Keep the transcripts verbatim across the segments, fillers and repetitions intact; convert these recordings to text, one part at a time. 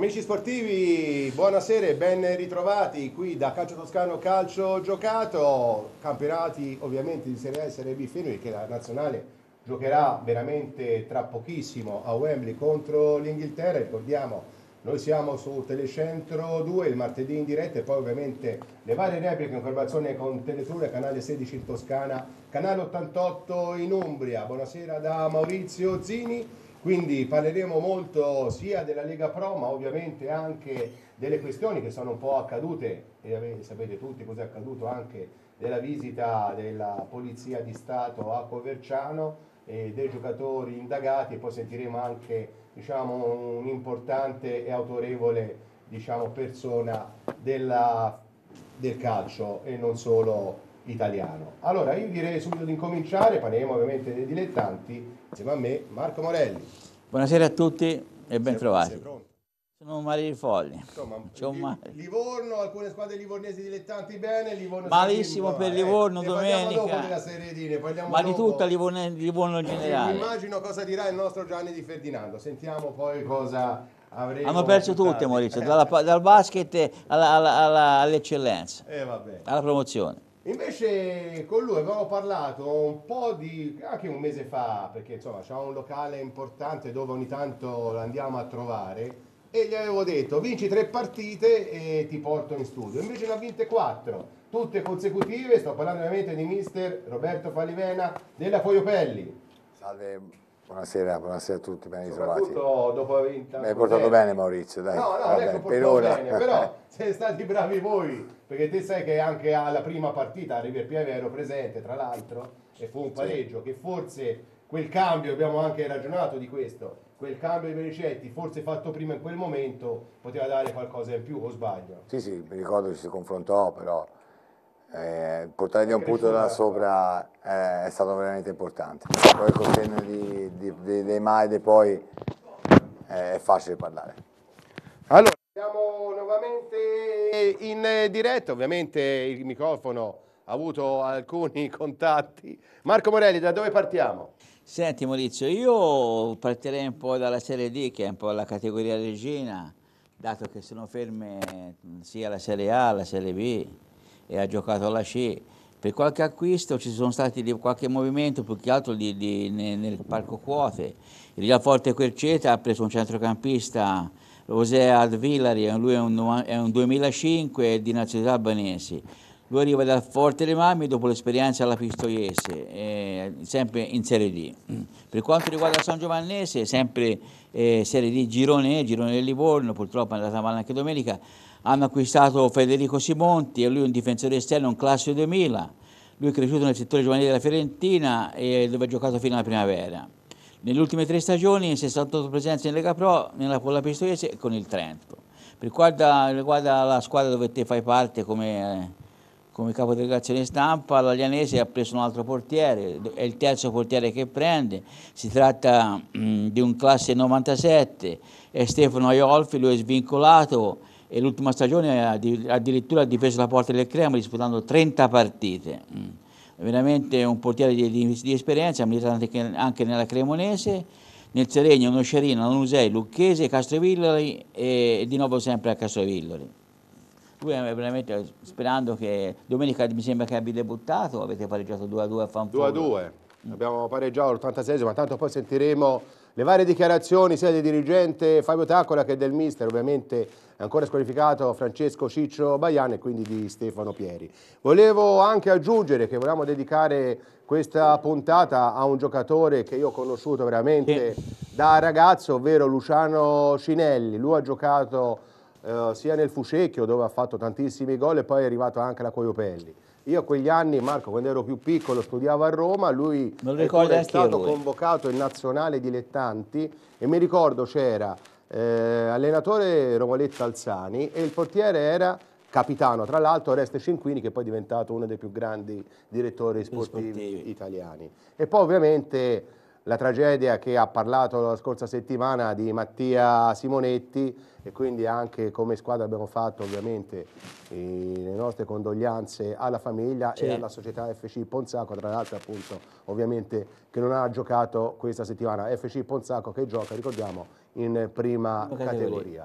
Amici sportivi, buonasera e ben ritrovati qui da Calcio Toscano Calcio Giocato, campionati ovviamente di Serie A e Serie B femminili che la nazionale giocherà veramente tra pochissimo a Wembley contro l'Inghilterra. Ricordiamo, noi siamo su Telecentro due il martedì in diretta e poi ovviamente le varie repliche in collaborazione con Teletrue, canale sedici in Toscana, canale ottantotto in Umbria. Buonasera da Maurizio Zini. Quindi parleremo molto sia della Lega Pro, ma ovviamente anche delle questioni che sono un po' accadute, e sapete tutti cosa è accaduto anche della visita della Polizia di Stato a Coverciano e dei giocatori indagati, e poi sentiremo anche, diciamo, un'importante e autorevole, diciamo, persona della, del calcio e non solo italiano. Allora io direi subito di incominciare, parleremo ovviamente dei dilettanti, insieme a me Marco Morelli. Buonasera a tutti e ben trovati. Pronto? Sono Mario Fogli. Insomma, Li, Livorno, alcune squadre livornesi dilettanti bene, Livorno malissimo per Livorno eh, domenica. Dopo della Serie D, ne parliamo ma dopo. di tutta Livorno, Livorno in generale. Sì, immagino cosa dirà il nostro Gianni Di Ferdinando. Sentiamo poi cosa avremo. Hanno perso tutte, Maurizio, dalla, dal basket alla, alla, alla, all'eccellenza, eh, vabbè. alla promozione. Invece con lui avevamo parlato un po' di, anche un mese fa, perché insomma c'è un locale importante dove ogni tanto lo andiamo a trovare, e gli avevo detto vinci tre partite e ti porto in studio. Invece ne ha vinte quattro, tutte consecutive. Sto parlando ovviamente di mister Roberto Falivena della Coiopelli. Salve. Buonasera, buonasera a tutti, ben ritrovati. Soprattutto dopo aver vinto. Mi hai portato bene Maurizio, dai. No, no, va non bene, ecco per ora. Bene, però siete stati bravi voi, perché te sai che anche alla prima partita a River Piave ero presente, tra l'altro, e fu un pareggio, sì, che forse quel cambio, abbiamo anche ragionato di questo, quel cambio di Bericetti, forse fatto prima in quel momento, poteva dare qualcosa in più, o sbaglio? Sì, sì, mi ricordo che si confrontò, però eh, portare via un punto da sopra eh, è stato veramente importante. Poi col senno di, di, di, dei Maide poi eh, è facile parlare. Allora, siamo nuovamente in diretta, ovviamente il microfono ha avuto alcuni contatti. Marco Morelli, da dove partiamo? Senti Maurizio, io partirei un po' dalla Serie D, che è un po' la categoria regina, dato che sono ferme sia la Serie A, la Serie B, e ha giocato alla C. Per qualche acquisto ci sono stati di qualche movimento, più che altro di, di, nel, nel parco quote. Il Villaforte Querceta ha preso un centrocampista, José Advillari, lui è un, è un duemilacinque di nazionalità albanese. Lui arriva dal Forte dei Marmi dopo l'esperienza alla Pistoiese, eh, sempre in Serie D. Per quanto riguarda San Giovannese, sempre eh, Serie D Girone E, Girone del Livorno, purtroppo è andata male anche domenica. Hanno acquistato Federico Simonti, e lui è un difensore esterno, un classe duemila. Lui è cresciuto nel settore giovanile della Fiorentina e dove ha giocato fino alla primavera. Nelle ultime tre stagioni, sessantotto presenze in Lega Pro, nella Polla Pistoiese e con il Trento. Per quanto riguarda la squadra dove te fai parte come, eh, come capodelegazione stampa, l'Alianese ha preso un altro portiere, è il terzo portiere che prende. Si tratta mh, di un classe novantasette, è Stefano Aiolfi, lui è svincolato, e l'ultima stagione addirittura ha difeso la porta del Crema disputando trenta partite. Mm. Veramente un portiere di, di, di esperienza, ha militato anche, anche nella Cremonese, nel Seregno, Noscerino, Lanusei, Lucchese, Castrovillari e di nuovo sempre a Castrovillari. Lui è veramente, sperando che domenica mi sembra che abbia debuttato, avete pareggiato due a due a Fanforo. due a due, mm. Abbiamo pareggiato l'ottantaseiesimo, ma tanto poi sentiremo le varie dichiarazioni sia del dirigente Fabio Taccola che del mister, ovviamente è ancora squalificato Francesco Ciccio Baiano, e quindi di Stefano Pieri. Volevo anche aggiungere che volevamo dedicare questa puntata a un giocatore che io ho conosciuto veramente sì. da ragazzo, ovvero Luciano Cinelli. Lui ha giocato eh, sia nel Fucecchio, dove ha fatto tantissimi gol, e poi è arrivato anche alla Coiopelli. Io a quegli anni, Marco, quando ero più piccolo, studiavo a Roma, lui è stato convocato in nazionale dilettanti, e mi ricordo c'era eh, allenatore Romoletta Alzani e il portiere era capitano, tra l'altro, Oreste Cinquini, che poi è diventato uno dei più grandi direttori sportivi, sportivi italiani. E poi ovviamente la tragedia che ha parlato la scorsa settimana di Mattia Simonetti, e quindi anche come squadra abbiamo fatto ovviamente eh, le nostre condoglianze alla famiglia sì. e alla società F C Ponzacco, tra l'altro appunto ovviamente che non ha giocato questa settimana, F C Ponzacco che gioca, ricordiamo, in prima categoria. categoria.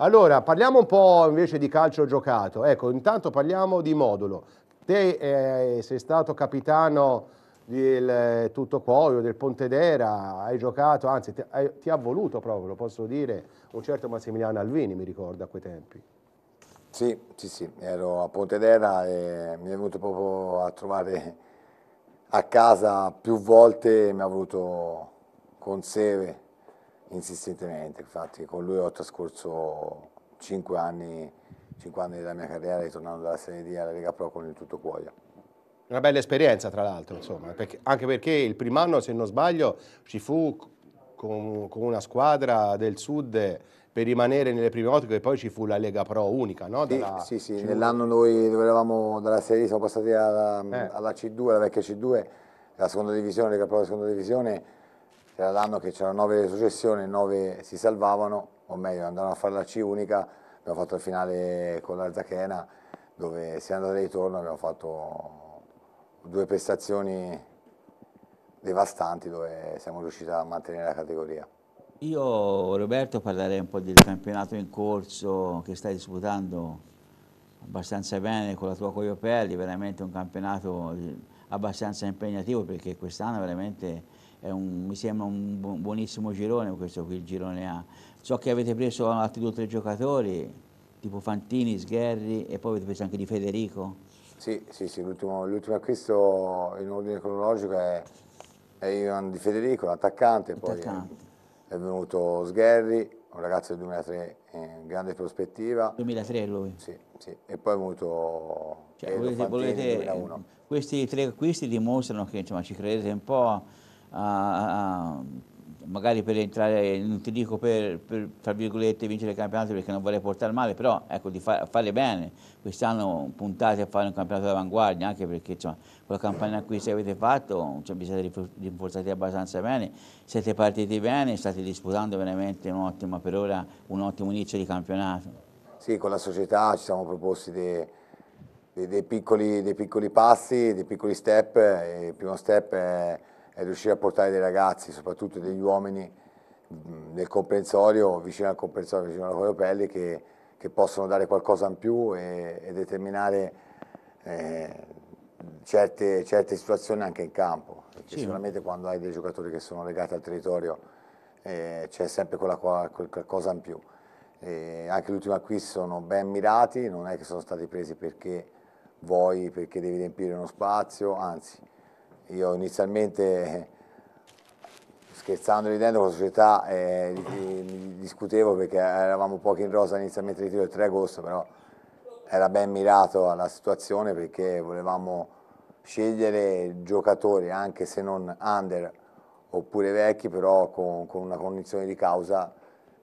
Allora, parliamo un po' invece di calcio giocato. Ecco, intanto parliamo di modulo. Te eh, sei stato capitano del Tuttocuoio, del Pontedera, hai giocato, anzi ti, hai, ti ha voluto proprio, lo posso dire, un certo Massimiliano Alvini, mi ricordo a quei tempi. Sì, sì, sì, ero a Pontedera e mi è venuto proprio a trovare a casa più volte e mi ha voluto con sé insistentemente. Infatti con lui ho trascorso cinque anni, cinque anni della mia carriera ritornando dalla Serie D alla Lega Pro con il Tuttocuoio. Una bella esperienza, tra l'altro, insomma, perché, anche perché il primo anno, se non sbaglio, ci fu con, con una squadra del sud per rimanere nelle prime otto, e poi ci fu la Lega Pro unica, no? Sì, Dalla sì, sì, C uno. nell'anno noi dove eravamo dalla Serie D siamo passati alla, Eh, alla C due, alla vecchia C due, la seconda divisione, Lega Pro della seconda divisione, era l'anno che c'erano nove retrocessioni, nove si salvavano, o meglio andavano a fare la C unica, abbiamo fatto il finale con la Zachena, dove si è andato e ritorno, abbiamo fatto due prestazioni devastanti dove siamo riusciti a mantenere la categoria. Io, Roberto, parlerei un po' del campionato in corso che stai disputando abbastanza bene con la tua Coiopelli, veramente un campionato abbastanza impegnativo perché quest'anno veramente è un, mi sembra un buonissimo girone questo qui il girone A. So che avete preso altri due o tre giocatori, tipo Fantini, Sgherri e poi avete preso anche di Federico. Sì, sì, sì, l'ultimo acquisto in ordine cronologico è, è Ivan Di Federico, l'attaccante, poi è, Attaccante. è venuto Sgherri, un ragazzo del duemilatré in grande prospettiva, duemilatré lui. sì, sì, e poi è venuto Cioè, Edo volete, Fantini nel volete, duemilauno. questi tre acquisti dimostrano che insomma, ci credete un po', a, a- a- magari per entrare, non ti dico per, per, tra virgolette, vincere il campionato perché non vorrei portare male, però ecco, di fa, fare bene. Quest'anno puntate a fare un campionato d'avanguardia, anche perché insomma, con la campagna acquisti che avete fatto cioè, vi siete rinforzati abbastanza bene, siete partiti bene, state disputando veramente un'ottima, per ora, un ottimo inizio di campionato. Sì, con la società ci siamo proposti dei, dei- dei piccoli, dei piccoli passi, dei piccoli step. E il primo step è, è riuscire a portare dei ragazzi, soprattutto degli uomini, mh, nel comprensorio, vicino al comprensorio, vicino alla Coiopelli, che, che possono dare qualcosa in più e, e determinare eh, certe, certe situazioni anche in campo. Perché Sì. sicuramente quando hai dei giocatori che sono legati al territorio eh, c'è sempre quella, quel qualcosa in più. E anche gli ultimi acquisti sono ben mirati, non è che sono stati presi perché vuoi, perché devi riempire uno spazio, anzi, io inizialmente, scherzando e ridendo con la società, eh, discutevo perché eravamo pochi in rosa inizialmente il ritiro del tre agosto, però era ben mirato alla situazione perché volevamo scegliere giocatori, anche se non under oppure vecchi, però con, con una cognizione di causa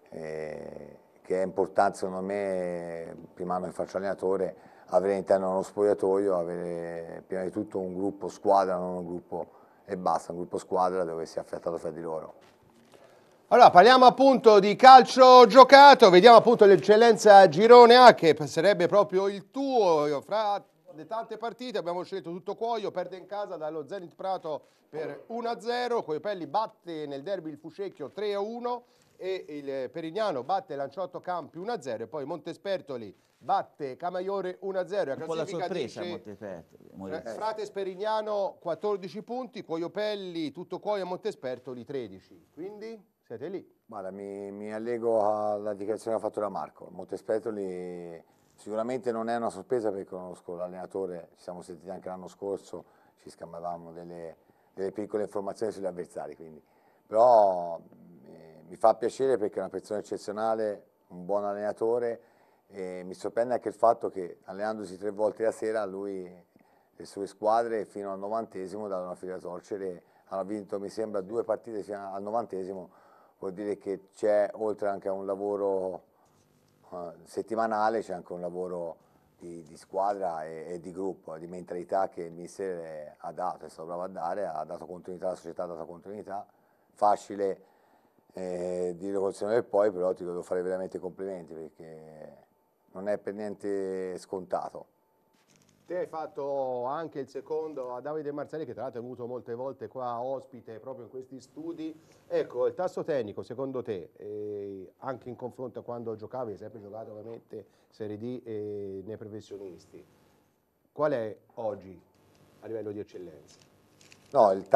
eh, che è importante secondo me, prima anno che faccio allenatore, avere all'interno uno spogliatoio, avere prima di tutto un gruppo squadra, non un gruppo e basta, un gruppo squadra dove si è affiatato fra di loro. Allora, parliamo appunto di calcio giocato, vediamo appunto l'eccellenza Girone A, che sarebbe proprio il tuo. Fra le tante partite abbiamo scelto Tuttocuoio, perde in casa dallo Zenit Prato per uno a zero, Coiopelli batte nel derby il Fucecchio tre a uno e il Perignano batte Lanciotto Campi uno a zero e poi Montespertoli batte Camaiore uno a zero. Un po' la sorpresa a Montespertoli. Frate Sperignano quattordici punti, Coiopelli, Tuttocuoio e Montespertoli tredici, quindi siete lì. Guarda, mi, mi allego alla dichiarazione che ha fatto da Marco. Montespertoli sicuramente non è una sorpresa perché conosco l'allenatore, ci siamo sentiti anche l'anno scorso, ci scambiavamo delle, delle piccole informazioni sugli avversari, quindi. Però eh, mi fa piacere perché è una persona eccezionale, un buon allenatore e mi sorprende anche il fatto che allenandosi tre volte la sera lui e le sue squadre fino al novantesimo davano fila a torcere, hanno vinto mi sembra due partite fino al novantesimo, vuol dire che c'è oltre anche a un lavoro uh, settimanale, c'è anche un lavoro di, di squadra e, e di gruppo, di mentalità che il mister ha dato, è stato bravo a dare, ha dato continuità, la società ha dato continuità, facile eh, dirlo col senno del poi, però ti devo fare veramente complimenti perché non è per niente scontato. Te hai fatto anche il secondo a Davide Marzali, che tra l'altro è venuto molte volte qua ospite proprio in questi studi. Ecco, il tasso tecnico, secondo te, eh, anche in confronto a quando giocavi, hai sempre giocato ovviamente Serie D e nei professionisti, qual è oggi a livello di eccellenza? No, il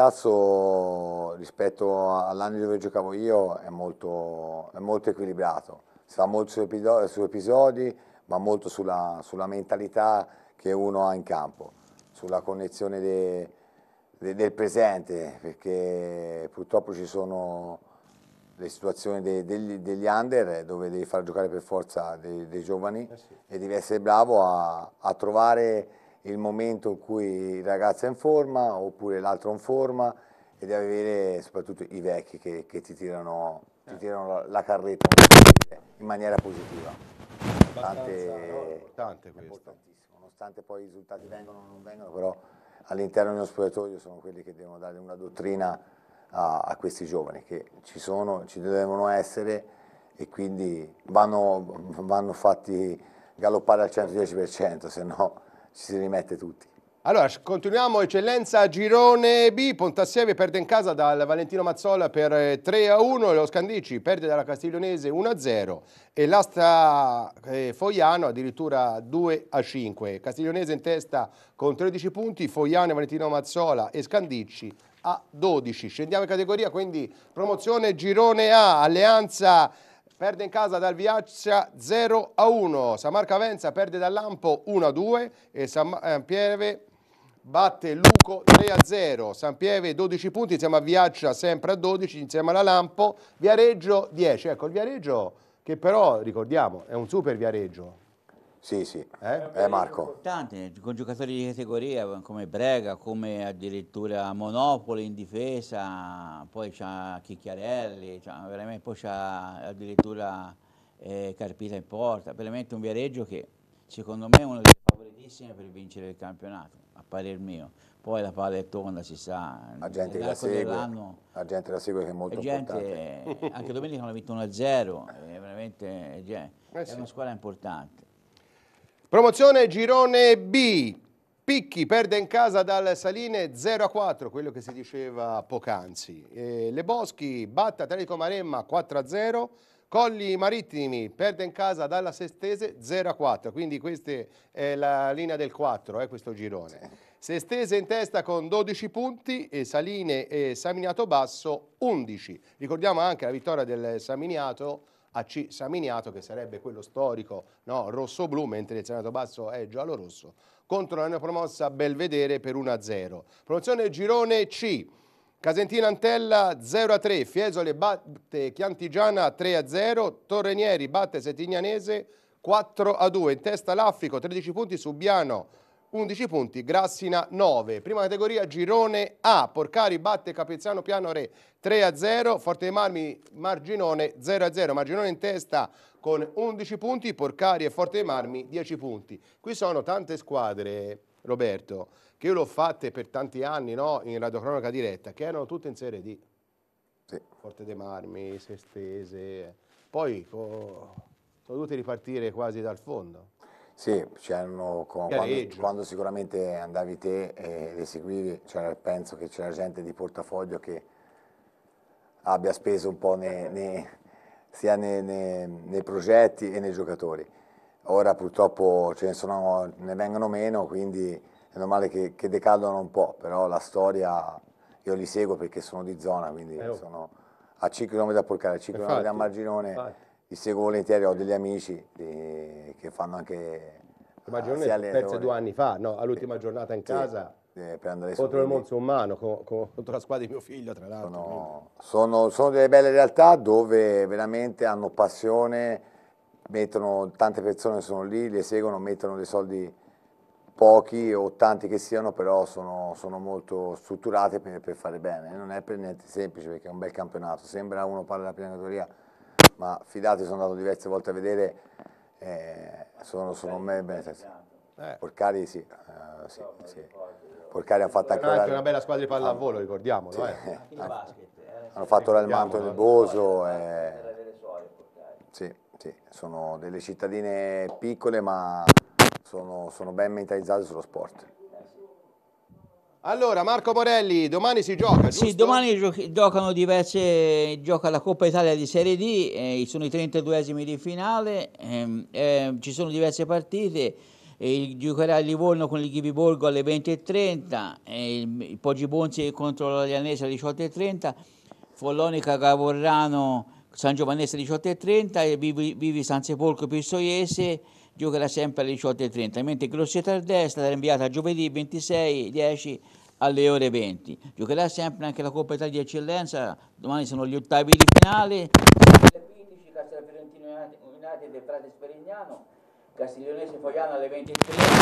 tasso rispetto all'anno dove giocavo io è molto, è molto equilibrato, si fa molto su episodi, su episodi ma molto sulla, sulla mentalità che uno ha in campo, sulla connessione de, de, del presente, perché purtroppo ci sono le situazioni de, degli, degli under dove devi far giocare per forza dei, dei giovani Eh sì. e devi essere bravo a, a trovare il momento in cui il ragazzo è in forma oppure l'altro in forma e devi avere soprattutto i vecchi che, che ti tirano, ti tirano la, la carretta in maniera positiva. Nonostante, no, importante è questo. importantissimo, nonostante poi i risultati vengono o non vengono, però all'interno di uno spogliatoio sono quelli che devono dare una dottrina a, a questi giovani che ci sono, ci devono essere e quindi vanno, vanno fatti galoppare al centodieci per cento, se no ci si rimette tutti. Allora, continuiamo, eccellenza, girone B, Pontassieve perde in casa dal Valentino Mazzola per tre a uno, lo Scandicci perde dalla Castiglionese uno a zero e l'Asta eh, Fogliano addirittura due a cinque. Castiglionese in testa con tredici punti, Fogliano, Valentino Mazzola e Scandicci a dodici. Scendiamo in categoria, quindi promozione girone A, Alleanza perde in casa dal Viaccia zero a uno, Samarca Venza perde dall'Ampo uno a due e San Pieve batte Luco tre a zero, San Pieve dodici punti insieme a Viaccia sempre a dodici, insieme alla Lampo, Viareggio dieci, ecco il Viareggio che però ricordiamo è un super Viareggio. Sì, sì, Eh? eh, Marco. Importante, con giocatori di categoria come Brega, come addirittura Monopoli in difesa, poi c'ha Chicchiarelli, c'ha veramente, poi c'ha addirittura eh, Carpita in porta, veramente un Viareggio che secondo me è uno dei favoritissimi per vincere il campionato, a parer mio. Poi la palla è tonda, si sa, La gente che la nell'arco segue, dell'anno la gente la segue che è molto la gente, importante. anche domenica hanno vinto uno a zero, è veramente è Eh sì. una squadra importante. Promozione girone B, Picchi perde in casa dal Saline zero a quattro, quello che si diceva poc'anzi. Eh, Le Boschi batte Atletico Maremma quattro a zero, Colli Marittimi perde in casa dalla Sestese zero a quattro, quindi questa è la linea del quattro, eh, questo girone. Sestese in testa con dodici punti e Saline e Saminiato Basso undici. Ricordiamo anche la vittoria del Saminiato A C Saminiato, che sarebbe quello storico, no, rosso-blu, mentre il Saminiato Basso è giallo-rosso, contro la neopromossa Belvedere per uno a zero. Promozione girone C, Casentina Antella zero a tre, Fiesole batte Chiantigiana tre a zero, Torrenieri batte Settignanese quattro a due, in testa Laffico tredici punti, Subiano undici punti, Grassina nove. Prima categoria girone A, Porcari batte Capizzano Piano Re tre a zero, Forte dei Marmi Marginone zero a zero, Marginone in testa con undici punti, Porcari e Forte dei Marmi dieci punti. Qui sono tante squadre, Roberto, che io l'ho fatte per tanti anni, no, in radiocronaca diretta, che erano tutte in Serie D. Sì. Forte dei Marmi, Sestese, poi oh, sono dovuti ripartire quasi dal fondo. Sì, c'erano con- quando, Viareggio. quando sicuramente andavi te e le seguivi, c'era- penso che c'era gente di portafoglio che abbia speso un po' nei- nei- sia nei, nei- nei progetti e nei giocatori. Ora purtroppo ce ne, sono, ne vengono meno, quindi è normale che, che decadono un po', però la storia io li seguo perché sono di zona, quindi Eh, oh. sono a cinque chilometri da Porcari, a cinque chilometri da Infatti, Marginone. infatti. Li seguo volentieri, ho degli amici di- che fanno anche Immagino eh, ne sia perse allenatori. due anni fa, no? All'ultima giornata in Sì, casa eh, per andare su, contro il quindi Monzummano, co- co- contro la squadra di mio figlio, tra l'altro. sono, sono, sono delle belle realtà dove veramente hanno passione, mettono, tante persone sono lì, le seguono, mettono dei soldi pochi o tanti che siano, però sono, sono molto strutturate per, per fare bene. Non è per niente semplice perché è un bel campionato, sembra uno parla della prima categoria, ma fidati, sono andato diverse volte a vedere, eh, sono, sono me bene. Eh. Porcari sì, eh, sì, sì. Porcari hanno fatto anche È anche ora- una bella squadra di pallavolo, ricordiamolo. Sì. Eh. Anche il basket. eh, hanno fatto ora il Ricordiamolo, manto del eh. Boso, della eh, delle suore, Porcari. sì, sì, sono delle cittadine piccole ma sono, sono ben mentalizzati sullo sport. Allora, Marco Morelli, domani si gioca, giusto? Sì, domani giochi- giocano diverse, gioca la Coppa Italia di Serie D, eh, sono i trentaduesimi di finale, ehm, eh, ci sono diverse partite, eh, giocherà il Livorno con il Ghiviborgo alle venti e trenta, eh, il, il Poggi Bonzi contro l'Alianese alle diciotto e trenta, Follonica Gavorrano San Giovannese alle diciotto e trenta e Vivi, Vivi San Sepolcro Pistoiese giocherà sempre alle diciotto e trenta, mentre Grosseto Ardea è stata rinviata a giovedì ventisei dieci alle ore venti. Giocherà sempre anche la Coppa Italia di Eccellenza, domani sono gli ottavi di finale, alle quindici Castel Fiorentino United del Frate Sperignano, Castiglionese Fogliano alle venti e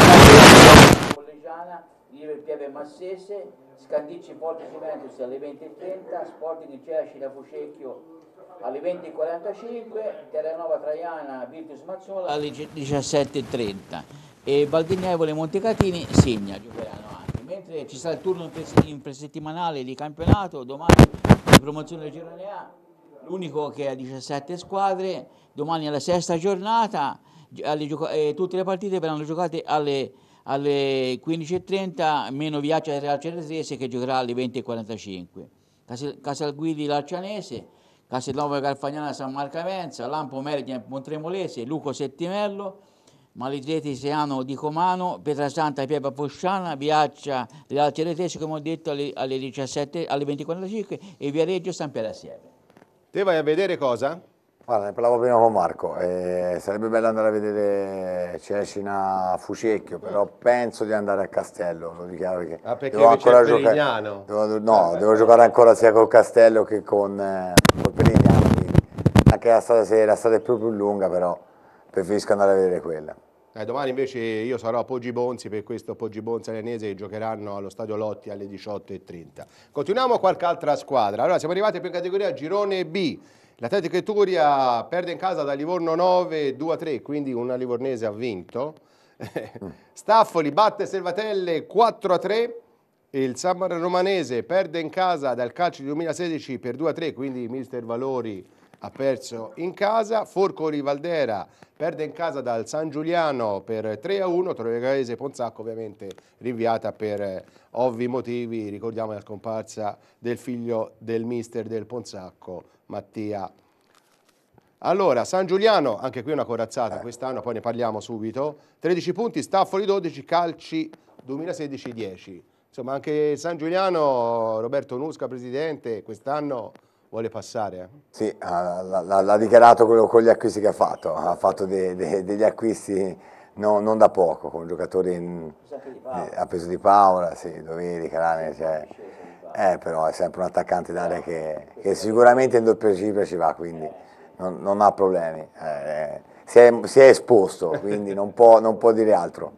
trenta, Collegiana, Live Pieve Massese, Scandicci Porto Juventus alle venti e trenta, Sporting Cerci da Fucecchio alle venti e quarantacinque, Terranova Traiana Virtus Mazzola alle diciassette e trenta e Valdignevole Montecatini Signa giocheranno anche, mentre ci sarà il turno infrasettimanale di campionato domani di promozione del girone A, l'unico che ha diciassette squadre, domani è la sesta giornata, alle gioco- eh, tutte le partite verranno giocate alle alle quindici e trenta, meno Viaggio del Real Ceresese che giocherà alle venti e quarantacinque. Casal- Casalguidi Larcianese, Castelnuovo Garfagnana San Marcavenza, Lampo Mergna Montremolese, Luco Settimello, Malitreti Seano di Comano, Pietrasanta Pieva Posciana, Viaccia Real Ceresese, come ho detto, alle, alle diciassette, alle venti e quarantacinque e Viareggio San Piero Assieme. Te vai a vedere cosa? Guarda, ne parlavo prima con Marco, eh, sarebbe bello andare a vedere Cecina Fucecchio, però penso di andare a Castello, lo dichiaro perché, Ah, perché devo c'è il ancora giocare, Perignano. devo, no, devo giocare ancora sia col Castello che con eh, col Perignano, quindi anche la strada, se la strada è più, più lunga, però preferisco andare a vedere quella. Eh, domani invece io sarò a Poggi Bonzi per questo Poggi Bonzi Arenese che giocheranno allo Stadio Lotti alle diciotto e trenta. Continuiamo qualche altra squadra. Allora siamo arrivati più in categoria Girone B. L'Atletico Etruria perde in casa da Livorno nove due a tre, quindi una livornese ha vinto. Staffoli batte Selvatelle quattro a tre. Il San Romanese perde in casa dal Calcio duemilasedici per due a tre, quindi mister Valori ha perso in casa. Forcoli Valdera perde in casa dal San Giuliano per tre a uno, Torregaese Ponzacco ovviamente rinviata per ovvi motivi, ricordiamo la scomparsa del figlio del mister del Ponzacco, Mattia. Allora, San Giuliano, anche qui una corazzata quest'anno, poi ne parliamo subito, tredici punti, Staffoli dodici, Calci duemilasedici dieci. Insomma, anche San Giuliano, Roberto Nusca, presidente, quest'anno vuole passare. Eh? Sì, l'ha dichiarato quello con gli acquisti che ha fatto, ha fatto de, de, degli acquisti no, non da poco, con giocatori in, eh, a peso di Paola, sì, Doveri, Carane, cioè, eh, però è sempre un attaccante d'area che, che sicuramente in doppia cifra ci va, quindi non, non ha problemi, eh, si, è, si è esposto, quindi non può, non può dire altro.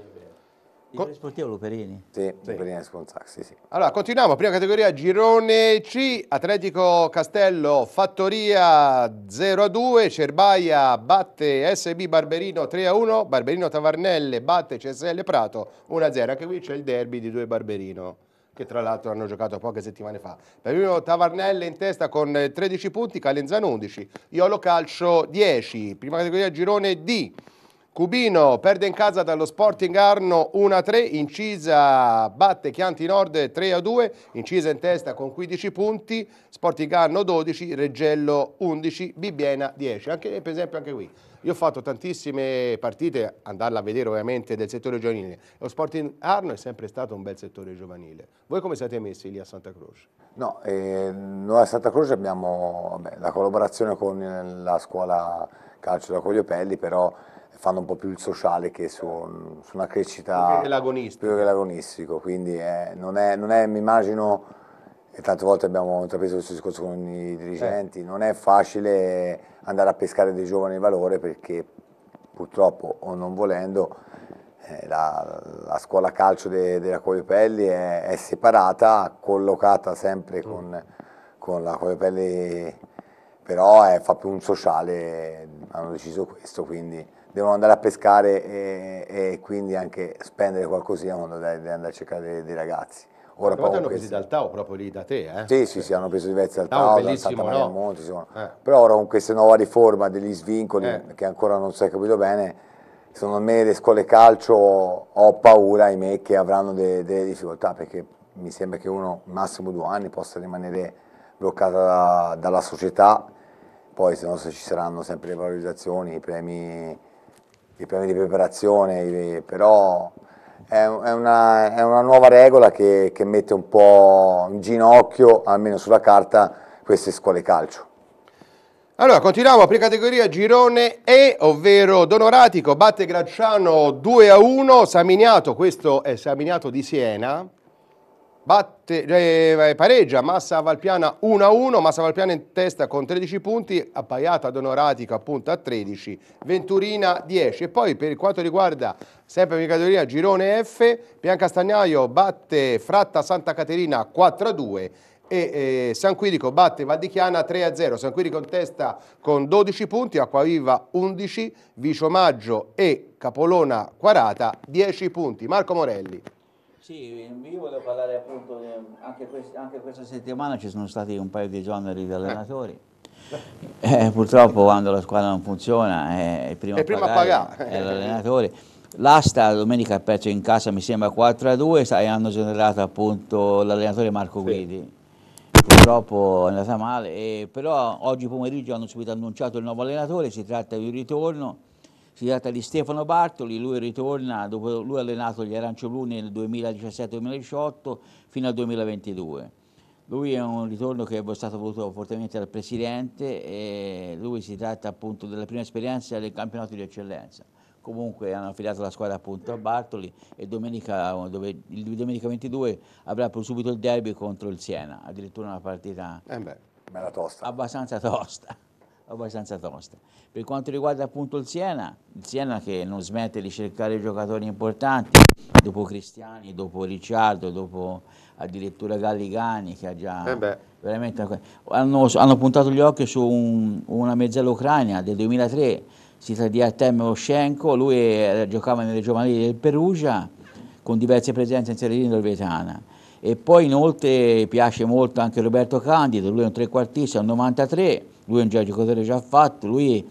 Il sportivo Luperini. Sì, sì. Luperini Sponzac, sì, sì. Allora, continuiamo, prima categoria Girone C, Atletico Castello, Fattoria zero a due, Cerbaia batte S B Barberino tre a uno, Barberino Tavarnelle batte C S L Prato uno a zero, anche qui c'è il derby di due Barberino, che tra l'altro hanno giocato poche settimane fa. Barberino Tavarnelle in testa con tredici punti, Calenzano undici, Iolo Calcio dieci, prima categoria Girone D. Cubino perde in casa dallo Sporting Arno uno a tre, Incisa batte Chianti Nord tre a due, Incisa in testa con quindici punti, Sporting Arno dodici, Reggello undici, Bibbiena dieci. Anche, per esempio anche qui, io ho fatto tantissime partite, andarla a vedere ovviamente del settore giovanile, lo Sporting Arno è sempre stato un bel settore giovanile. Voi come siete messi lì a Santa Croce? No, eh, noi a Santa Croce abbiamo vabbè, la collaborazione con la scuola calcio da Cogliopelli, però fanno un po' più il sociale che su, su una crescita più che l'agonistico, più che l'agonistico, quindi eh, non, è, non è, mi immagino, e tante volte abbiamo intrapreso questo discorso con i dirigenti, eh. non è facile andare a pescare dei giovani di valore perché purtroppo o non volendo eh, la, la scuola calcio de, della Cogliopelli è, è separata, collocata sempre con, mm. con la Cogliopelli, però è, fa più un sociale, hanno deciso questo, quindi devono andare a pescare e, e quindi anche spendere qualcosina quando devono andare a cercare dei, dei ragazzi. Ora poi hanno presi dal Tao proprio lì da te, eh? Sì, sì, sì, hanno preso diversi dal Tao, da Santa Maria no? Monti, sono. Eh. Però ora con questa nuova riforma degli svincoli, eh. che ancora non si è capito bene, secondo me le scuole calcio ho paura, ahimè, che avranno de, delle difficoltà, perché mi sembra che uno massimo due anni possa rimanere bloccato da, dalla società, poi se no se ci saranno sempre le valorizzazioni, i premi, i premi di preparazione, i, però è, è, una, è una nuova regola che, che mette un po' in ginocchio, almeno sulla carta, queste scuole calcio. Allora, continuiamo, precategoria girone E, ovvero Donoratico batte Gracciano due a uno, Saminiato, questo è Saminiato di Siena, batte, eh, pareggia Massa Valpiana uno a uno, Massa Valpiana in testa con tredici punti, appaiata Donoratico appunto a tredici, Venturina dieci. E poi per quanto riguarda sempre precategoria girone F, Piancastagnaio batte Fratta Santa Caterina quattro a due, e eh, San Quirico batte Valdichiana tre a zero, San Quirico in testa con dodici punti, Acquaviva undici, Vicio Maggio e Capolona Quarata dieci punti. Marco Morelli. Sì, io volevo parlare appunto, di, anche, quest, anche questa settimana ci sono stati un paio di esoneri di allenatori, eh. Eh, purtroppo quando la squadra non funziona è il primo, è a prima pagare, a pagare. È l'allenatore. L'Asta domenica ha perso in casa mi sembra quattro a due e hanno esonerato appunto l'allenatore Marco Guidi. Sì. Purtroppo è andata male, e però oggi pomeriggio hanno subito annunciato il nuovo allenatore, si tratta di un ritorno, si tratta di Stefano Bartoli, lui ritorna, dopo lui ha allenato gli Arancioluni nel duemiladiciassette duemiladiciotto fino al duemilaventidue. Lui è un ritorno che è stato voluto fortemente dal Presidente e lui si tratta appunto della prima esperienza del campionato di eccellenza. Comunque hanno affidato la squadra appunto a Bartoli e domenica, dove, il domenica ventidue avrà subito il derby contro il Siena, addirittura una partita eh beh, bella tosta. abbastanza tosta. abbastanza tosta. Per quanto riguarda appunto il Siena, il Siena che non smette di cercare giocatori importanti, dopo Cristiani, dopo Ricciardo, dopo addirittura Galligani che ha già eh beh. veramente hanno, hanno puntato gli occhi su un, una mezzala ucraina del duemilatré, si tratta di Artem Oshenko, lui era, giocava nelle giovanili del Perugia con diverse presenze in Serie D norvetana. E poi inoltre piace molto anche Roberto Candido, lui è un trequartista, è un novantatré, lui è un giocatore già fatto, lui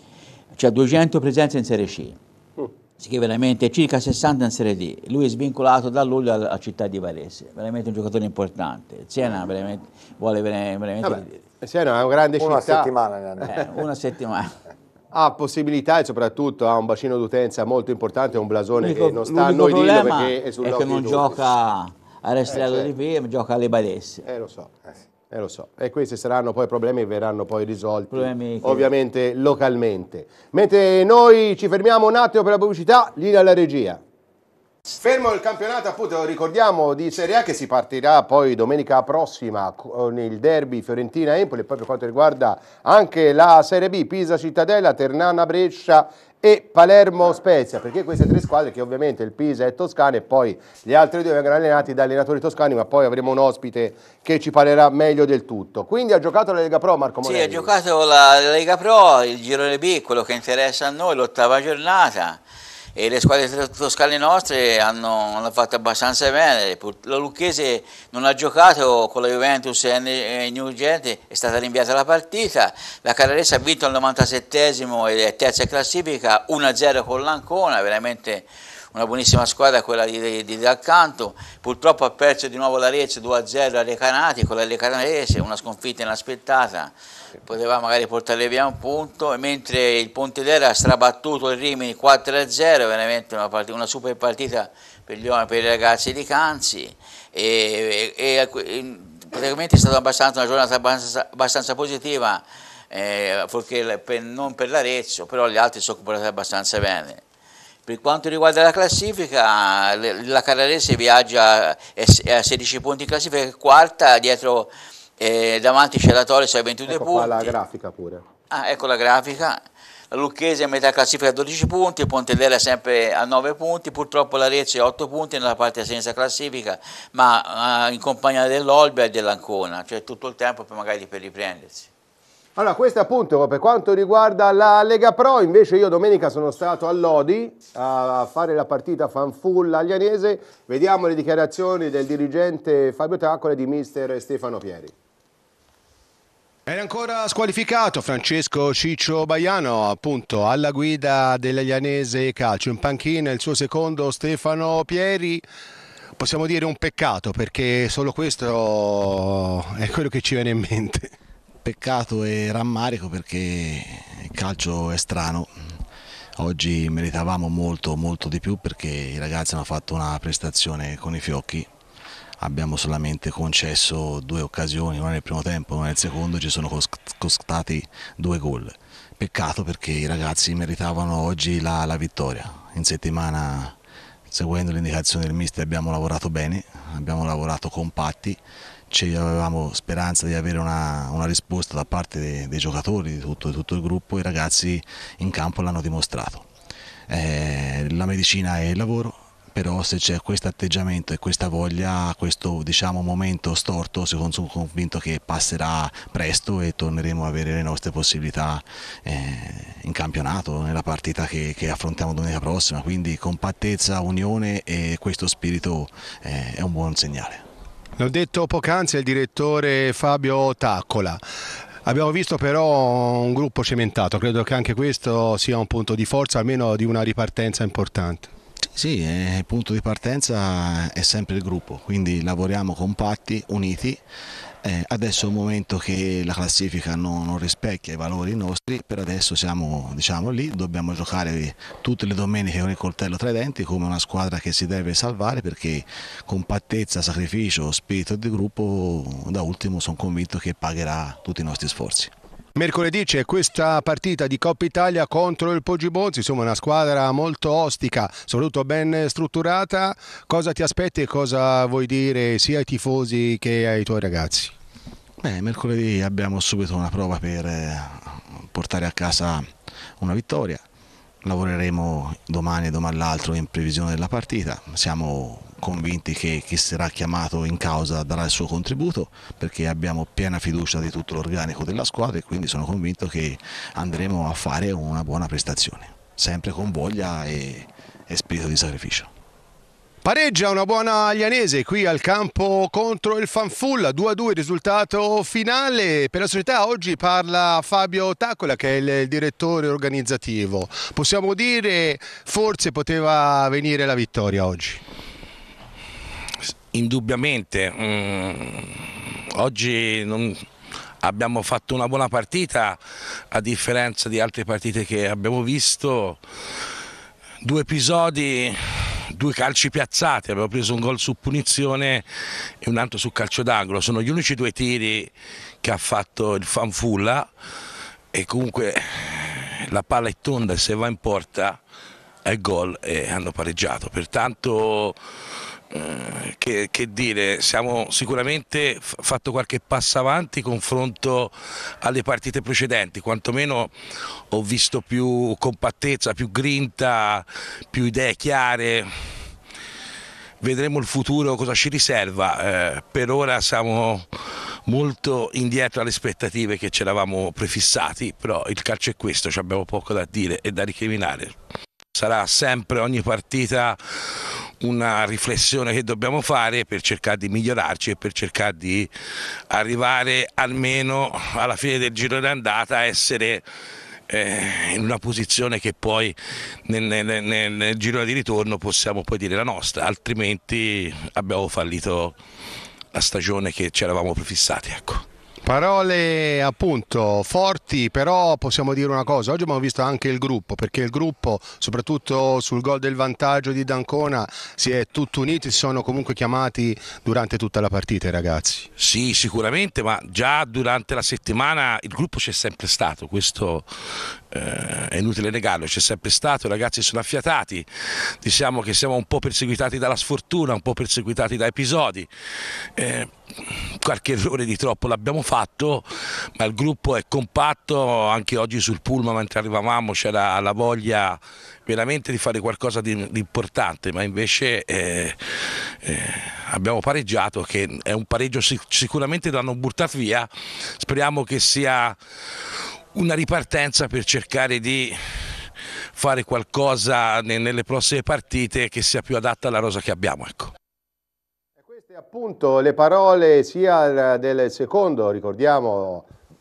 ha duecento presenze in Serie C, uh. che veramente circa sessanta in Serie D, lui è svincolato da luglio a, a Città di Varese, veramente un giocatore importante, Siena veramente, vuole veramente... Vabbè, Siena è una grande una città. Settimana, eh, una settimana. Ha possibilità e soprattutto ha un bacino d'utenza molto importante, un blasone che non sta a noi dirlo perché è sull'occhio è che non di gioca a Restrato eh, di Pia, gioca alle Badesse. Eh lo so, eh, sì. eh lo so. E questi saranno poi problemi che verranno poi risolti Problemi che... ovviamente localmente. Mentre noi ci fermiamo un attimo per la pubblicità, linea alla regia. Fermo il campionato, appunto, ricordiamo di Serie A che si partirà poi domenica prossima con il derby Fiorentina-Empoli e poi per quanto riguarda anche la Serie B, Pisa Cittadella, Ternana Brescia e Palermo Spezia, perché queste tre squadre che ovviamente il Pisa è toscano e poi gli altri due vengono allenati da allenatori toscani, ma poi avremo un ospite che ci parlerà meglio del tutto. Quindi ha giocato la Lega Pro Marco Morelli? Sì, ha giocato la Lega Pro, il girone B, quello che interessa a noi, l'ottava giornata. E le squadre toscane nostre hanno, hanno fatto abbastanza bene. La Lucchese non ha giocato con la Juventus e New Gente, è stata rinviata la partita. La Carrarese ha vinto al novantasettesimo ed è terza in classifica, uno a zero con l'Ancona, veramente una buonissima squadra quella di, di, di Dalcanto. Purtroppo ha perso di nuovo l'Arezzo due a zero a Recanati con la Recanarese, una sconfitta inaspettata. Poteva magari portare via un punto, mentre il Pontedera ha strabattuto il Rimini quattro a zero, veramente una, partita, una super partita per, gli, per i ragazzi di Canzi e, e, e praticamente è stata abbastanza, una giornata abbastanza, abbastanza positiva, eh, per, non per l'Arezzo, però gli altri sono comportati abbastanza bene. Per quanto riguarda la classifica, la Carrarese viaggia a sedici punti in classifica, è quarta, dietro... E davanti c'è la Torres a ventidue ecco punti. Qua la grafica pure. Ah, ecco la grafica. La Lucchese a metà classifica a dodici punti, il Pontedera sempre a nove punti, purtroppo l'Arezzo a otto punti nella parte senza classifica, ma uh, in compagnia dell'Olbia e dell'Ancona, cioè tutto il tempo per magari per riprendersi. Allora, questo appunto per quanto riguarda la Lega Pro, invece io domenica sono stato a Lodi a fare la partita Fanfulla Aglianese, vediamo le dichiarazioni del dirigente Fabio Taccola e di mister Stefano Pieri. Era ancora squalificato Francesco Ciccio Baiano, appunto alla guida dell'Aglianese Calcio. In panchina il suo secondo Stefano Pieri. Possiamo dire un peccato, perché solo questo è quello che ci viene in mente. Peccato e rammarico, perché il calcio è strano. Oggi meritavamo molto molto di più, perché i ragazzi hanno fatto una prestazione con i fiocchi. Abbiamo solamente concesso due occasioni, una nel primo tempo, una nel secondo, ci sono costati due gol. Peccato, perché i ragazzi meritavano oggi la, la vittoria. In settimana, seguendo le indicazioni del mister, abbiamo lavorato bene, abbiamo lavorato compatti, ci avevamo speranza di avere una, una risposta da parte dei, dei giocatori, di tutto, di tutto il gruppo. I ragazzi in campo l'hanno dimostrato. Eh, la medicina è il lavoro, però se c'è questo atteggiamento e questa voglia, questo diciamo momento storto, sono convinto che passerà presto e torneremo a avere le nostre possibilità eh, in campionato, nella partita che, che affrontiamo domenica prossima. Quindi compattezza, unione e questo spirito eh, è un buon segnale. L'ho detto poc'anzi il direttore Fabio Taccola. Abbiamo visto però un gruppo cementato, credo che anche questo sia un punto di forza, almeno di una ripartenza importante. Sì, il punto di partenza è sempre il gruppo, quindi lavoriamo compatti, uniti. Eh, adesso è un momento che la classifica non, non rispecchia i valori nostri, per adesso siamo diciamo, lì, dobbiamo giocare tutte le domeniche con il coltello tra i denti come una squadra che si deve salvare, perché compattezza, sacrificio, spirito di gruppo, da ultimo sono convinto che pagherà tutti i nostri sforzi. Mercoledì c'è questa partita di Coppa Italia contro il Poggibonsi, insomma una squadra molto ostica, soprattutto ben strutturata. Cosa ti aspetti e cosa vuoi dire sia ai tifosi che ai tuoi ragazzi? Beh, mercoledì abbiamo subito una prova per portare a casa una vittoria. Lavoreremo domani e domani l'altro in previsione della partita. Siamo convinti che chi sarà chiamato in causa darà il suo contributo, perché abbiamo piena fiducia di tutto l'organico della squadra e quindi sono convinto che andremo a fare una buona prestazione, sempre con voglia e, e spirito di sacrificio. Pareggia una buona Aglianese qui al campo contro il Fanfulla, due a due risultato finale. Per la società oggi parla Fabio Taccola, che è il direttore organizzativo. Possiamo dire forse poteva venire la vittoria oggi? Indubbiamente, mm, oggi non... abbiamo fatto una buona partita, a differenza di altre partite che abbiamo visto. Due episodi, due calci piazzati, abbiamo preso un gol su punizione e un altro su calcio d'angolo. Sono gli unici due tiri che ha fatto il Fanfulla e comunque la palla è tonda e se va in porta è gol e hanno pareggiato. Pertanto eh, che, che dire, siamo sicuramente fatto qualche passo avanti confronto alle partite precedenti, quantomeno ho visto più compattezza, più grinta, più idee chiare. Vedremo il futuro cosa ci riserva, eh, per ora siamo molto indietro alle aspettative che ci eravamo prefissati, però il calcio è questo, abbiamo poco da dire e da recriminare. Sarà sempre ogni partita una riflessione che dobbiamo fare per cercare di migliorarci e per cercare di arrivare almeno alla fine del giro d'andata a essere eh, in una posizione che poi nel, nel, nel, nel giro di ritorno possiamo poi dire la nostra, altrimenti abbiamo fallito la stagione che ci eravamo prefissati. Ecco. Parole appunto forti, però possiamo dire una cosa, oggi abbiamo visto anche il gruppo, perché il gruppo soprattutto sul gol del vantaggio di D'Ancona si è tutto unito, si sono comunque chiamati durante tutta la partita i ragazzi. Sì, sicuramente, ma già durante la settimana il gruppo c'è sempre stato, questo eh, è inutile negarlo, c'è sempre stato, i ragazzi sono affiatati, diciamo che siamo un po' perseguitati dalla sfortuna, un po' perseguitati da episodi. Eh, qualche errore di troppo l'abbiamo fatto, ma il gruppo è compatto. Anche oggi sul pullman mentre arrivavamo c'era la voglia veramente di fare qualcosa di, di importante, ma invece eh, eh, abbiamo pareggiato, che è un pareggio sic- sicuramente l'hanno buttato via. Speriamo che sia una ripartenza per cercare di fare qualcosa ne- nelle prossime partite che sia più adatta alla rosa che abbiamo, ecco. Queste appunto le parole sia del secondo, ricordiamo,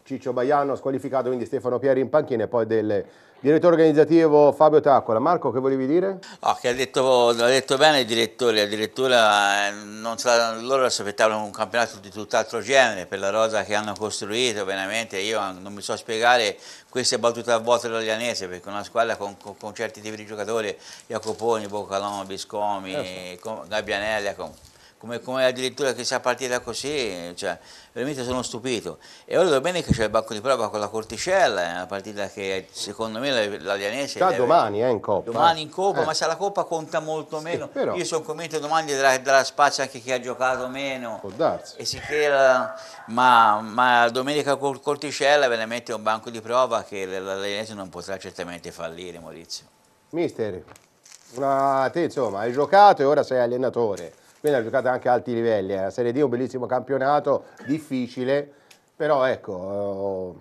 Ciccio Baiano squalificato, quindi Stefano Pieri in panchina e poi del direttore organizzativo Fabio Taccola. Marco, che volevi dire? Oh, che ha detto, ha detto bene il direttore, addirittura eh, non sa, loro si aspettavano un campionato di tutt'altro genere per la rosa che hanno costruito, veramente io non mi so spiegare queste battute a vuoto dell'Alianese, perché una squadra con, con, con certi tipi di giocatori, Jacoponi, Boccalon, Biscomi, eh, so. Gabbianella, con, come, come addirittura che sia partita così, cioè, veramente sono stupito. E ora domenica c'è il banco di prova con la Corticella, è una partita che secondo me l'Alianese... Già domani, eh, in Coppa. Domani in Coppa, eh. ma se la Coppa conta molto sì, meno, però. io sono convinto domani darà, darà spazio anche chi ha giocato meno. Può darsi. E si crea, ma, ma domenica col Corticella veramente è un banco di prova che l'Alianese non potrà certamente fallire, Maurizio. Mister, una, te insomma hai giocato e ora sei allenatore. Quindi ha giocato anche a alti livelli, la Serie D è un bellissimo campionato, difficile, però ecco,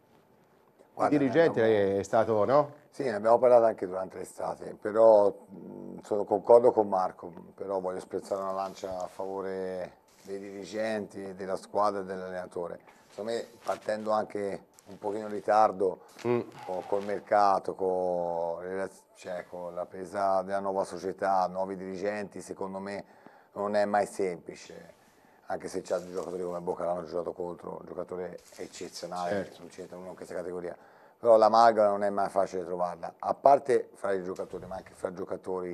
Guarda, il dirigente abbiamo... è stato, no? Sì, ne abbiamo parlato anche durante l'estate, però mh, sono, concordo con Marco, però voglio spezzare una lancia a favore dei dirigenti, della squadra e dell'allenatore. Secondo me, partendo anche un pochino in ritardo mm. con, col mercato, con, cioè, con la presa della nuova società, nuovi dirigenti, secondo me non è mai semplice, anche se c'è giocatori come Boccalano, hanno giocato contro, un giocatore eccezionale, certo. Non c'entra uno in questa categoria, però l'amalgama non è mai facile trovarla, a parte fra i giocatori, ma anche fra giocatori,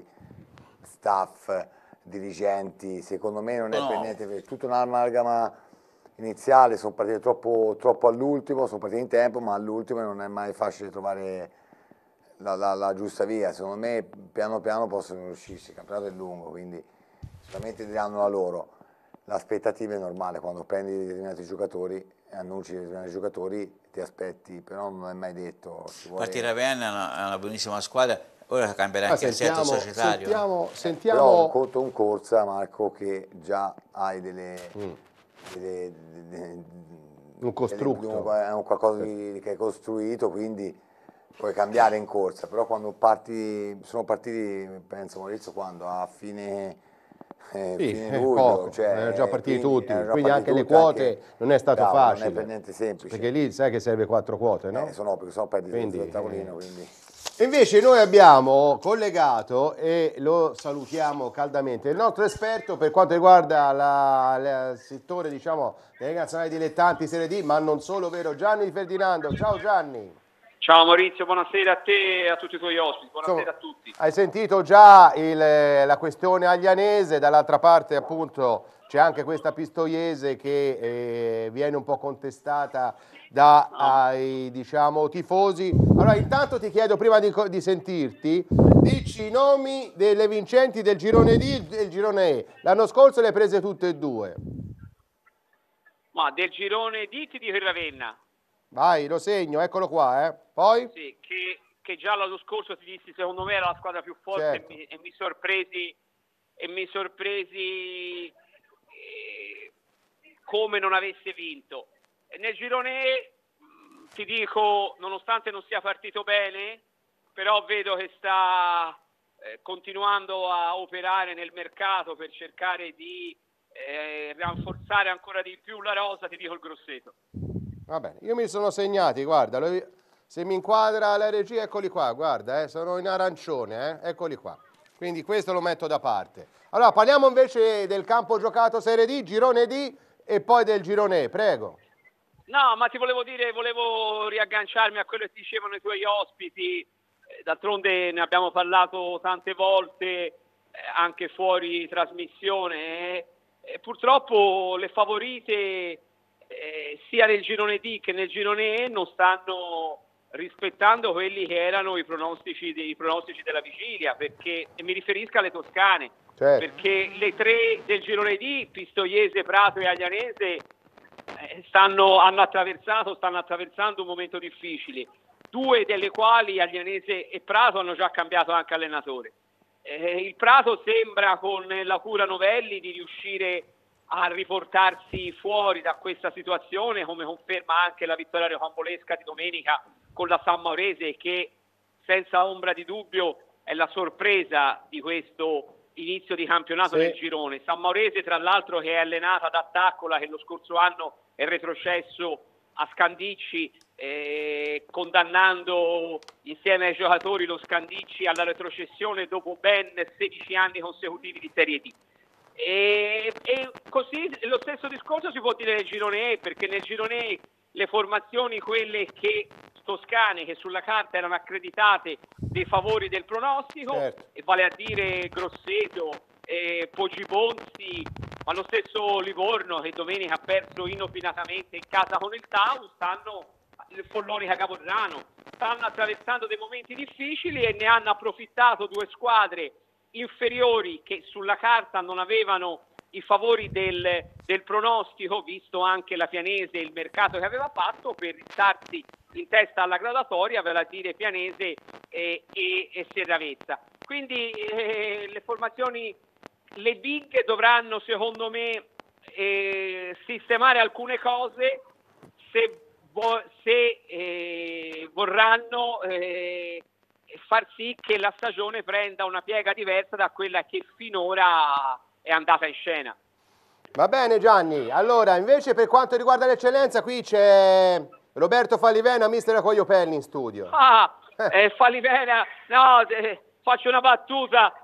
staff, dirigenti, secondo me non è no. per niente, per tutta un'amalgama iniziale, sono partite troppo, troppo all'ultimo, sono partite in tempo, ma all'ultimo non è mai facile trovare la, la, la giusta via, secondo me piano piano possono riuscirci, il campionato è lungo, quindi sicuramente diranno la loro. L'aspettativa è normale, quando prendi determinati giocatori e annunci determinati giocatori ti aspetti, però non è mai detto. Vuole... Infatti Ravenna è una, è una buonissima squadra, ora cambierà anche ah, il sentiamo, assetto societario. Sentiamo, eh. sentiamo... Però un conto un corsa, Marco, che già hai delle... Mm. delle, delle un costrutto. Delle, è un qualcosa di, che è costruito, quindi puoi cambiare in corsa, però quando parti, sono partiti, penso Maurizio, quando a fine... Eh, sì, fine luglio, cioè, erano già partiti quindi, tutti, già quindi partiti anche tutti, le quote anche, non è stato bravo, facile. Non è per niente semplice. Perché lì sai che serve quattro quote, no? Eh, sono, perché sono perditi quindi, sul tavolino, eh. quindi... E invece noi abbiamo collegato, e lo salutiamo caldamente, il nostro esperto per quanto riguarda la, la, il settore, diciamo, delle nazionali dilettanti Serie D, ma non solo, vero? Gianni Di Ferdinando. Ciao Gianni. Ciao Maurizio, buonasera a te e a tutti i tuoi ospiti, buonasera Insomma, a tutti. Hai sentito già il, la questione aglianese, dall'altra parte appunto c'è anche questa pistoiese che eh, viene un po' contestata dai diciamo, tifosi. Allora intanto ti chiedo prima di, di sentirti, dici i nomi delle vincenti del girone D e del girone E. L'anno scorso le hai prese tutte e due. Ma del girone D ti dico il Ravenna. Vai, lo segno, eccolo qua, eh. Poi? Sì, che, che già l'anno scorso ti dissi, secondo me era la squadra più forte, certo. e, mi, e mi sorpresi, e mi sorpresi eh, come non avesse vinto. E nel girone E, ti dico, nonostante non sia partito bene, però vedo che sta eh, continuando a operare nel mercato per cercare di eh, rafforzare ancora di più la rosa, ti dico il Grosseto. Va bene, io mi sono segnati, guarda, lo, se mi inquadra la regia, eccoli qua, guarda, eh, sono in arancione, eh, eccoli qua. Quindi questo lo metto da parte. Allora, parliamo invece del campo giocato Serie D, girone D e poi del girone E, prego. No, ma ti volevo dire, volevo riagganciarmi a quello che dicevano i tuoi ospiti, d'altronde ne abbiamo parlato tante volte, eh, anche fuori trasmissione, eh. E purtroppo le favorite... Eh, sia nel girone D che nel girone E non stanno rispettando quelli che erano i pronostici, dei, i pronostici della vigilia, perché, e mi riferisco alle toscane, certo. Perché le tre del girone D, Pistoiese, Prato e Aglianese, eh, stanno, hanno attraversato, stanno attraversando un momento difficile, due delle quali, Aglianese e Prato, hanno già cambiato anche allenatore. Eh, il Prato sembra, con la cura Novelli, di riuscire a riportarsi fuori da questa situazione, come conferma anche la vittoria rocambolesca di domenica con la San Maurese, che senza ombra di dubbio è la sorpresa di questo inizio di campionato sì. nel girone. San Maurese, tra l'altro, che è allenata da Taccola, che lo scorso anno è retrocesso a Scandicci, eh, condannando insieme ai giocatori lo Scandicci alla retrocessione dopo ben sedici anni consecutivi di Serie D. E, e così lo stesso discorso si può dire nel girone E, perché nel girone E le formazioni, quelle che toscane, che sulla carta erano accreditate dei favori del pronostico, certo. e vale a dire Grosseto, eh, Poggibonzi, ma lo stesso Livorno, che domenica ha perso inopinatamente in casa con il Tau, stanno il Follonica Capodrano, stanno attraversando dei momenti difficili e ne hanno approfittato due squadre inferiori che sulla carta non avevano i favori del, del pronostico, visto anche la Pianese e il mercato che aveva fatto, per rizzarsi in testa alla graduatoria, vale a dire Pianese e, e, e Serravezza. Quindi eh, le formazioni, le big dovranno secondo me eh, sistemare alcune cose se, vo- se eh, vorranno eh, far sì che la stagione prenda una piega diversa da quella che finora è andata in scena. Va bene Gianni, allora invece per quanto riguarda l'eccellenza qui c'è Roberto Fallivena, mister Cogliopelli in studio. Ah, eh, Fallivena, no, eh, faccio una battuta.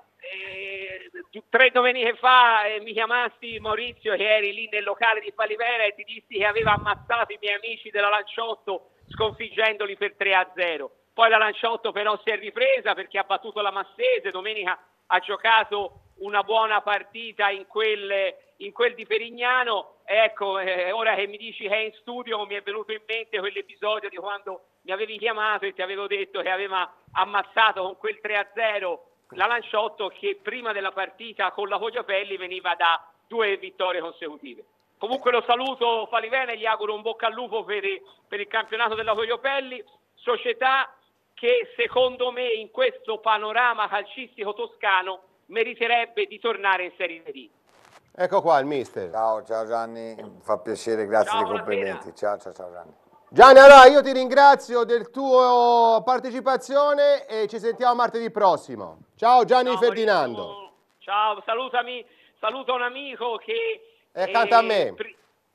Eh, tre domeniche fa eh, mi chiamasti Maurizio, che eri lì nel locale di Fallivena, e ti dissi che aveva ammazzato i miei amici della Lanciotto sconfiggendoli per tre a zero. Poi la Lanciotto però si è ripresa perché ha battuto la Massese, domenica ha giocato una buona partita in quel, in quel di Perignano. Ecco, eh, ora che mi dici che è in studio, mi è venuto in mente quell'episodio di quando mi avevi chiamato e ti avevo detto che aveva ammazzato con quel tre a zero la Lanciotto, che prima della partita con la Cogliopelli veniva da due vittorie consecutive. Comunque lo saluto Fallivena e gli auguro un bocca al lupo per, per il campionato della Cogliopelli, società che secondo me in questo panorama calcistico toscano meriterebbe di tornare in Serie D. Ecco qua il mister. Ciao, ciao Gianni, fa piacere, grazie Ciao, dei complimenti. Ciao, ciao, ciao Gianni. Gianni, allora io ti ringrazio del tuo partecipazione e ci sentiamo martedì prossimo. Ciao Gianni Ciao, Ferdinando. Maurizio. Ciao, salutami, saluto un amico che... E accanto a me. Pri-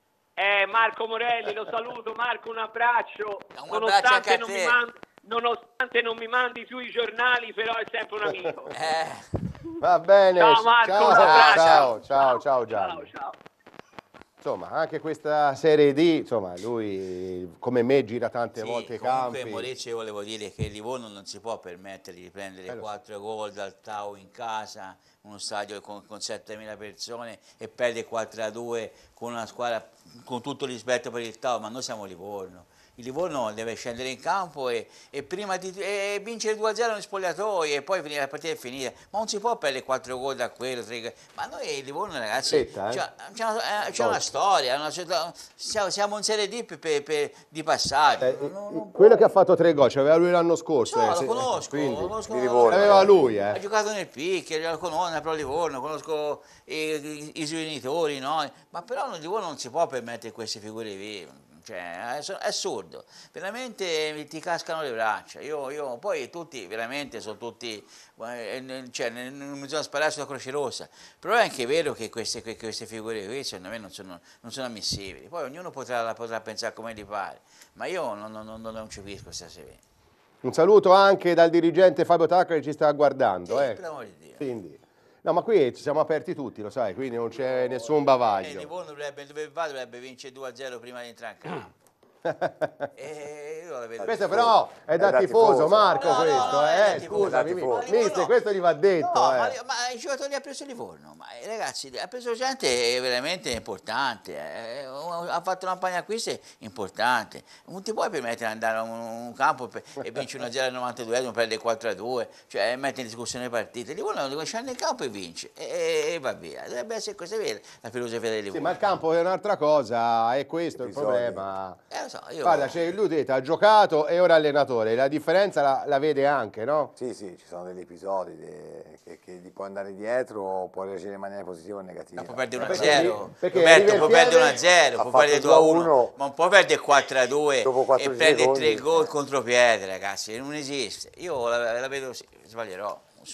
eh, Marco Morelli, lo saluto. Marco, un abbraccio. Un nonostante, abbraccio anche a non te. mi mandi, nonostante non mi mandi più i giornali, però è sempre un amico. Eh. Va bene. Ciao Marco, ciao, un abbraccio. ciao, ciao, ciao Gianni. Ciao, ciao. Insomma, anche questa Serie D, insomma, lui come me gira tante Sì, volte i comunque campi. Maurizio, io volevo dire che il Livorno non si può permettere di prendere Eh, lo so. quattro gol dal Tau in casa, uno stadio con, con settemila persone, e perde quattro a due con una squadra, con tutto il rispetto per il Tau, ma noi siamo Livorno. Il Livorno deve scendere in campo e, e prima di e vincere due a zero negli spogliatoi e poi finire la partita è finita. Ma non si può perdere quattro gol da quello, tre. Ma noi il Livorno, ragazzi, Aspetta, eh. c'è, c'è una, c'è una storia, una, siamo, siamo in Serie D per, per, per, di passaggio. Eh, Non- non- non quello può- che ha fatto tre gol, c'aveva lui l'anno scorso. No, eh, lo se- conosco, quindi, lo conosco, di Livorno. aveva lui, ha eh. giocato nel Picchio, lo conosco, Pro Livorno, conosco i, i, i suoi genitori, no? Ma però il Livorno non si può permettere queste figure vive. Cioè, è, è assurdo, veramente ti cascano le braccia. Io, io, poi tutti, veramente, sono tutti, eh, cioè, non bisogna sparare sulla Croce Rossa, però è anche vero che queste, que, queste figure qui, secondo me, non sono, non sono ammissibili. Poi ognuno potrà, potrà pensare come gli pare, ma io non, non, non, non ci capisco questa serie. Un saluto anche dal dirigente Fabio Tacca che ci sta guardando. Sì, eh. per l'amore di Dio. Quindi, no, ma qui ci siamo aperti tutti, lo sai, quindi non c'è nessun Eh, bavaglio. Livorno dovrebbe, dove va, dovrebbe vincere due a zero prima di entrare in campo. E io la vedo Questo così. però è da da tifoso, tifoso. Marco, No, no, questo, no, è da eh, tifoso. scusami, È da tifoso. mi- mister, questo gli va detto, No, eh. ma, ma i giocatori ha preso Livorno, ma eh, ragazzi, ha preso gente veramente importante, eh, ha fatto una campagna acquisti importante, non ti puoi permettere di andare a un, un campo per, e vincere uno a zero al novantaduesimo, perde quattro a due, cioè mette in discussione le partite. Livorno deve scendere in campo e vince, e, e va via, dovrebbe essere questa vera la filosofia del Livorno. Sì, ma il campo è un'altra cosa, è questo il Episodi. problema. Eh, lo so, io... Guarda, c'è lui detto, ha giocato e ora è allenatore, la differenza la, la vede anche, no? Sì, sì, ci sono degli episodi de- che, che gli può andare dietro o può reagire in maniera positiva o negativa. Ma può perdere uno a Perché- zero, perché Roberto può River perdere uno a Piede zero, ha può fatto perdere due a uno, due a uno, ma non può perdere quattro a due dopo e quattro prendere secondi. tre gol contro piede, ragazzi, non esiste. Io la, la vedo, sì, sbaglierò, non so.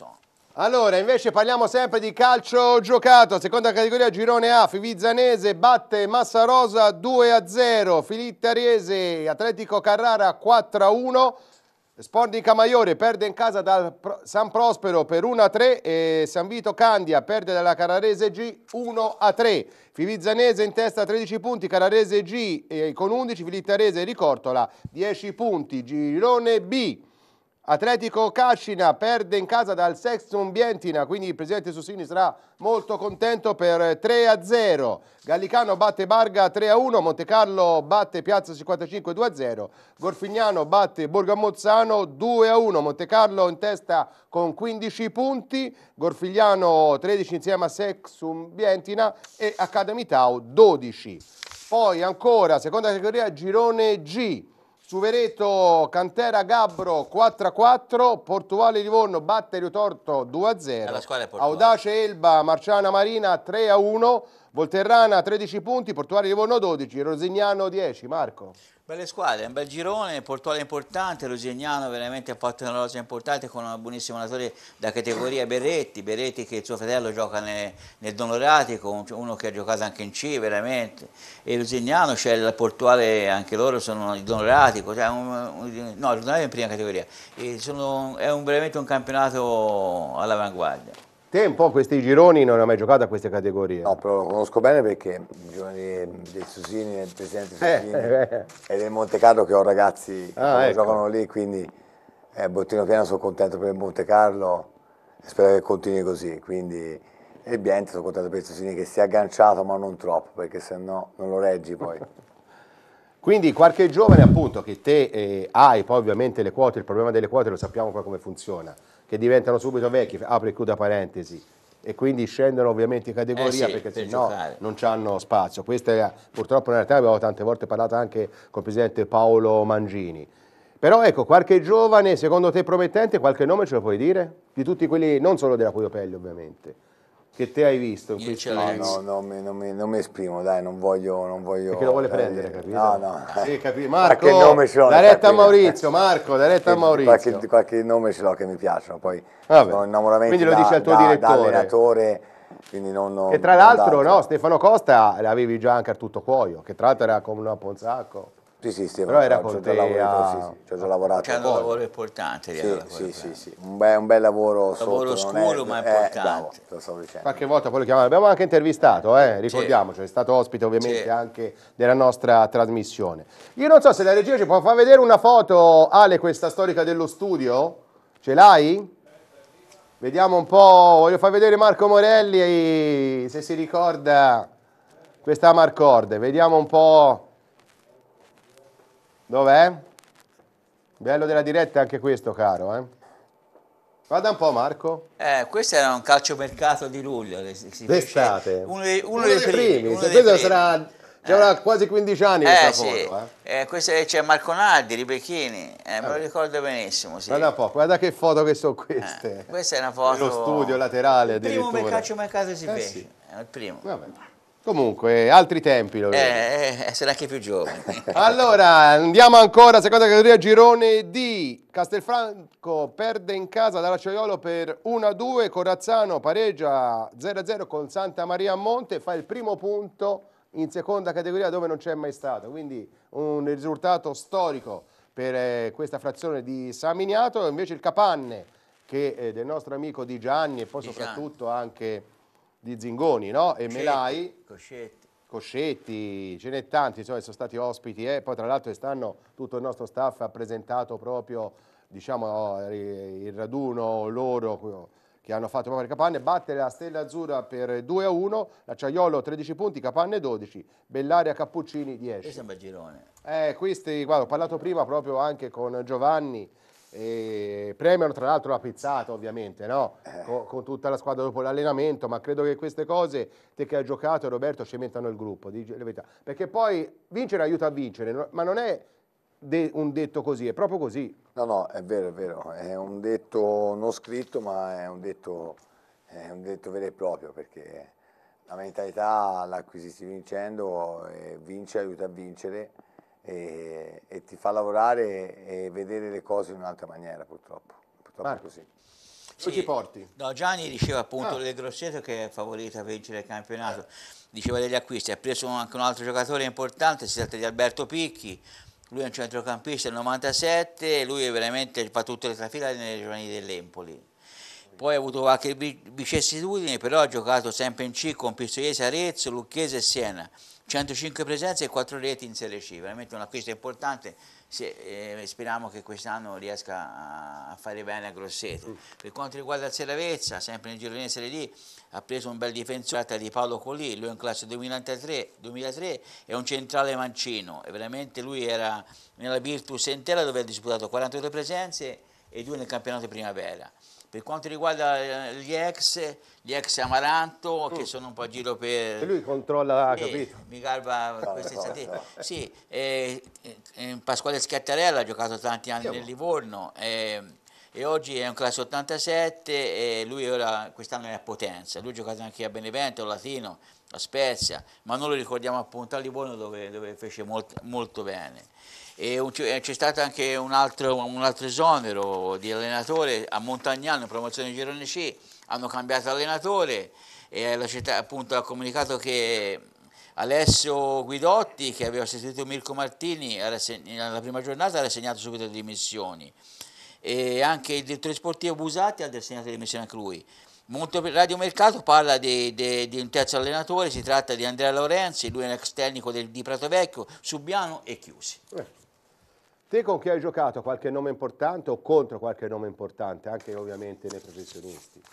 Allora, invece parliamo sempre di calcio giocato, seconda categoria girone A, Fivizzanese batte Massarosa due a zero, Filittariese Atletico Carrara quattro a uno, Sport di Camaiore perde in casa dal San Prospero per uno a tre e San Vito Candia perde dalla Carrarese G uno a tre. Fivizzanese in testa tredici punti, Carrarese G eh, con undici, Filittariese Ricortola dieci punti, girone B. Atletico Cascina perde in casa dal Sextum Bientina, quindi il presidente Sussini sarà molto contento per tre a zero. Gallicano batte Barga tre a uno, Montecarlo batte Piazza cinquantacinque due a zero, Gorfignano batte Borgamozzano due a uno, Montecarlo in testa con quindici punti, Gorfigliano tredici insieme a Sextum Bientina e Academy Tau dodici. Poi ancora seconda categoria girone G. Suvereto Cantera Gabbro quattro a quattro, Portuale Livorno batte Riotorto due a zero, Audace Elba Marciana Marina tre a uno, Volterrana tredici punti, Portuale Livorno dodici, Rosignano dieci. Marco. Belle squadre, un bel girone, Portuale importante, Rosignano veramente ha fatto una cosa importante con un buonissimo allenatore da categoria Berretti, Berretti che il suo fratello gioca nel, nel Donoratico, uno che ha giocato anche in C veramente, e Rosignano c'è il Portuale, anche loro sono il Donoratico, cioè un, un, no il Donoratico è in prima categoria, e sono, è un, veramente un campionato all'avanguardia. Te un po' questi gironi non hai mai giocato a queste categorie? No, però lo conosco bene perché i gironi del Susini, del presidente Susini eh, eh. e del Montecarlo, che ho ragazzi che ah, ecco. giocano lì, quindi eh, bottino pieno, sono contento per il Montecarlo e spero che continui così. Quindi, e il Biente sono contento per il Susini che si è agganciato, ma non troppo, perché se no non lo reggi poi. Quindi qualche giovane appunto che te eh, hai, poi ovviamente le quote, il problema delle quote lo sappiamo poi come funziona, che diventano subito vecchi, apre e chiude parentesi, e quindi scendono ovviamente in categoria, eh sì, perché per se no non hanno spazio. Questa è, purtroppo in realtà abbiamo tante volte parlato anche col presidente Paolo Mangini. Però ecco, qualche giovane secondo te promettente, qualche nome ce lo puoi dire? Di tutti quelli, non solo della Pugliopelli ovviamente, che te hai visto in questi no, no, non mi, non, mi, non mi esprimo, dai, non voglio, non voglio. Perché lo vuole prendere, eh, capito? No, no. Sì, capito. Marco, nome ce l'ho, da retta a Maurizio, Marco, da retta a Maurizio. Qualche, qualche nome ce l'ho che mi piacciono, poi Vabbè. sono innamoramenti quindi lo da, dice al tuo da, direttore. da allenatore, quindi non, non, che tra l'altro, no, Stefano Costa l'avevi già anche a tutto cuoio, che tra l'altro era come una Ponzacco. Sì, sì, Stefano, però era con te lavorato, a... sì, sì, ci ho già lavorato. C'è un lavoro importante. Sì, sì, sì, sì, un bel, un bel lavoro. Lavoro sotto, scuro è, ma è, importante. Bravo, lo stavo dicendo. Qualche volta poi lo chiamavamo, l'abbiamo anche intervistato, eh, ricordiamoci, sì. È stato ospite ovviamente sì. anche della nostra trasmissione. Io non so se la regia ci può far vedere una foto, Ale, questa storica dello studio, ce l'hai? Vediamo un po', voglio far vedere Marco Morelli, se si ricorda questa Marcorde, vediamo un po'. Dov'è? Bello della diretta anche questo, caro, eh? Guarda un po', Marco. Eh, questo era un calciomercato di luglio. D'estate. Uno dei, uno uno dei dei primi. primi. Uno Se dei questo primi. sarà... C'era eh. quasi quindici anni eh, questa sì. foto, eh? Eh, questo c'è Marco Nardi, Ribecchini, eh, me lo ricordo benissimo. Sì. Guarda un po', guarda che foto che sono queste. Eh, questa è una foto... Lo studio laterale addirittura. Il primo calciomercato si eh, fece, sì. è il primo. Vabbè. Comunque, altri tempi lo vedo. Eh, eh, essere anche più giovani. Allora, andiamo ancora, seconda categoria, girone D. Castelfranco perde in casa dall'Acciaiolo per uno a due, Corazzano pareggia zero a zero con Santa Maria a Monte, fa il primo punto in seconda categoria dove non c'è mai stato, quindi un risultato storico per eh, questa frazione di San Miniato. Invece il Capanne, che è del nostro amico Di Gianni e poi Di soprattutto Gianni. anche di Zingoni, no? E Coscetti, Melai, Coscetti. Coscetti, ce n'è tanti, insomma, sono stati ospiti e eh? poi tra l'altro quest'anno tutto il nostro staff ha presentato proprio, diciamo, il raduno loro che hanno fatto proprio le Capanne. Batte la Stella Azzurra per due a uno, l'Acciaiolo tredici punti, Capanne dodici, Bellaria Cappuccini dieci. Questo è un bel girone. Eh, questi, guarda, ho parlato prima proprio anche con Giovanni. E premiano tra l'altro la pizzata ovviamente, no? con, con tutta la squadra dopo l'allenamento, ma credo che queste cose, te che hai giocato Roberto, cementano il gruppo, dice la verità, perché poi vincere aiuta a vincere, ma non è de un detto così, è proprio così. No, no, è vero, è vero, è un detto non scritto, ma è un detto, è un detto vero e proprio, perché la mentalità l'acquisisci vincendo, e vince aiuta a vincere. E, e ti fa lavorare e vedere le cose in un'altra maniera, purtroppo, purtroppo è così. Sì. Ti porti? No, Gianni diceva appunto Ah. del Grosseto che è favorito a vincere il campionato, diceva degli acquisti, ha preso anche un altro giocatore importante, si tratta di Alberto Picchi, lui è un centrocampista del novantasette, lui è veramente fa tutte le trafilate nelle regioni dell'Empoli. Poi ha avuto qualche vicissitudine, però ha giocato sempre in C con Pistoiese, Arezzo, Lucchese e Siena. centocinque presenze e quattro reti in Serie C, veramente un acquisto importante. Se, eh, speriamo che quest'anno riesca a, a fare bene a Grosseto. Mm. Per quanto riguarda il Seravezza, sempre nel girone Serie D, ha preso un bel difensore di Paolo Colì, lui è in classe duemilatré, duemilatré, è un centrale mancino, e veramente lui era nella Virtus Entella dove ha disputato quarantadue presenze e due nel campionato primavera. Per quanto riguarda gli ex, gli ex Amaranto, mm. che sono un po' a giro per... E lui controlla, sì, capito? Mi garba queste statistiche. Sì, eh, eh, Pasquale Schiattarella ha giocato tanti anni nel Livorno eh, e oggi è un classe ottantasette e lui ora quest'anno è a Potenza. Lui ha giocato anche a Benevento, a Latino, a Spezia, ma noi lo ricordiamo appunto a Livorno dove, dove fece molto, molto bene. C'è stato anche un altro, un altro esonero di allenatore a Montagnano in promozione Girone C, hanno cambiato allenatore e la città appunto ha comunicato che Alessio Guidotti, che aveva sostituito Mirko Martini nella prima giornata, ha rassegnato subito le dimissioni, e anche il direttore sportivo Busatti ha rassegnato le dimissioni anche lui. Radio Mercato parla di, di, di un terzo allenatore, si tratta di Andrea Lorenzi, lui è un ex tecnico del, di Pratovecchio, Subiano e Chiusi. Eh. Te con chi hai giocato? Qualche nome importante o contro qualche nome importante, anche ovviamente nei professionisti?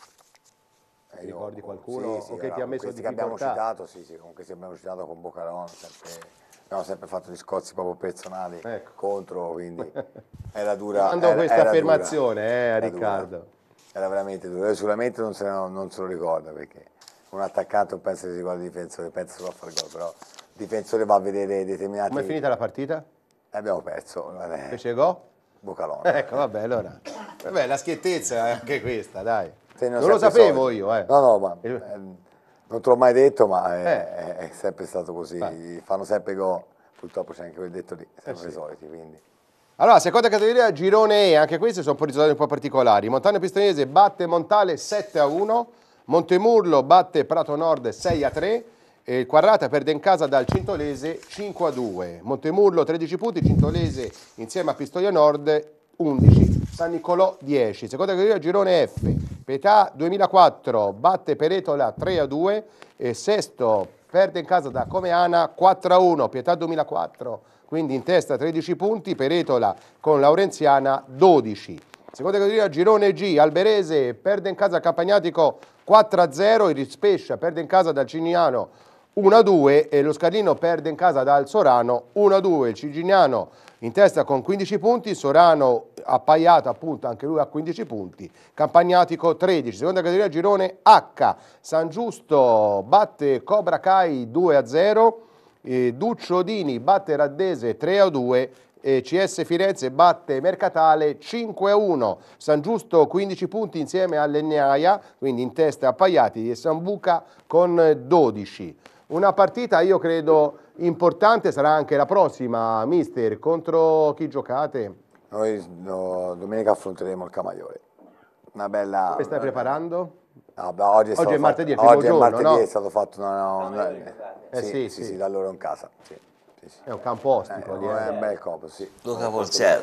Eh, Ti ricordi qualcuno sì, sì, o che allora, ti ha messo questi difficoltà? che abbiamo citato, sì, sì, con questi abbiamo citato con Boccarone, sempre, abbiamo sempre fatto discorsi proprio personali ecco. contro, quindi era dura. Mando era, questa era affermazione dura, eh, a era Riccardo. Dura. Era veramente duro, sicuramente non se, lo, non se lo ricorda perché un attaccante non pensa che si ricorda il difensore, pensa solo a fare gol, però il difensore va a vedere determinati... Come è finita la partita? Abbiamo perso. Fece gol? Boccarone. Ecco, vabbè, allora. Vabbè, la schiettezza è anche questa, dai. Sì, non lo sapevo solito. io, eh. No, no, ma eh, non te l'ho mai detto, ma è, eh. è sempre stato così. Vai. Fanno sempre gol, purtroppo c'è anche quel detto lì, sempre eh i sì. soliti, quindi. Allora, seconda categoria, girone E, anche questi sono un po' risultati un po' particolari. Montano Pistoiese batte Montale sette a uno, Montemurlo batte Prato Nord sei a tre, e il Quarrata perde in casa dal Cintolese cinque a due. Montemurlo tredici punti, Cintolese insieme a Pistoia Nord undici, San Nicolò dieci. Seconda categoria, girone F, Petà duemilaquattro batte Peretola tre a due, e Sesto perde in casa da Comeana quattro a uno, Pietà duemilaquattro, quindi in testa tredici punti, Peretola con Laurenziana dodici. Seconda categoria, girone G, Alberese perde in casa al Campagnatico quattro a zero, il Rispescia perde in casa dal Cignano uno a due e lo Scarlino perde in casa dal Sorano uno a due. Il Cigignano in testa con quindici punti, Sorano appaiato appunto anche lui a quindici punti, Campagnatico tredici. Seconda categoria, girone H, San Giusto batte Cobra Kai due a zero, eh, Duccio Dini batte Raddese tre a due, e C S Firenze batte Mercatale cinque a uno. San Giusto quindici punti insieme a Legnaia, quindi in testa appaiati, e Sambuca con dodici. Una partita, io credo, importante sarà anche la prossima, mister. Contro chi giocate? Noi no, domenica affronteremo il Camaiore. Una bella... Come stai preparando? No, beh, oggi è, oggi è martedì, fatto, oggi giorno, è martedì, no? è stato fatto una... una eh sì, sì, sì, sì, sì, da loro in casa. Sì, sì, sì. È un campo ostico. Eh, lì, è eh. un bel campo, sì. Luca Polzella.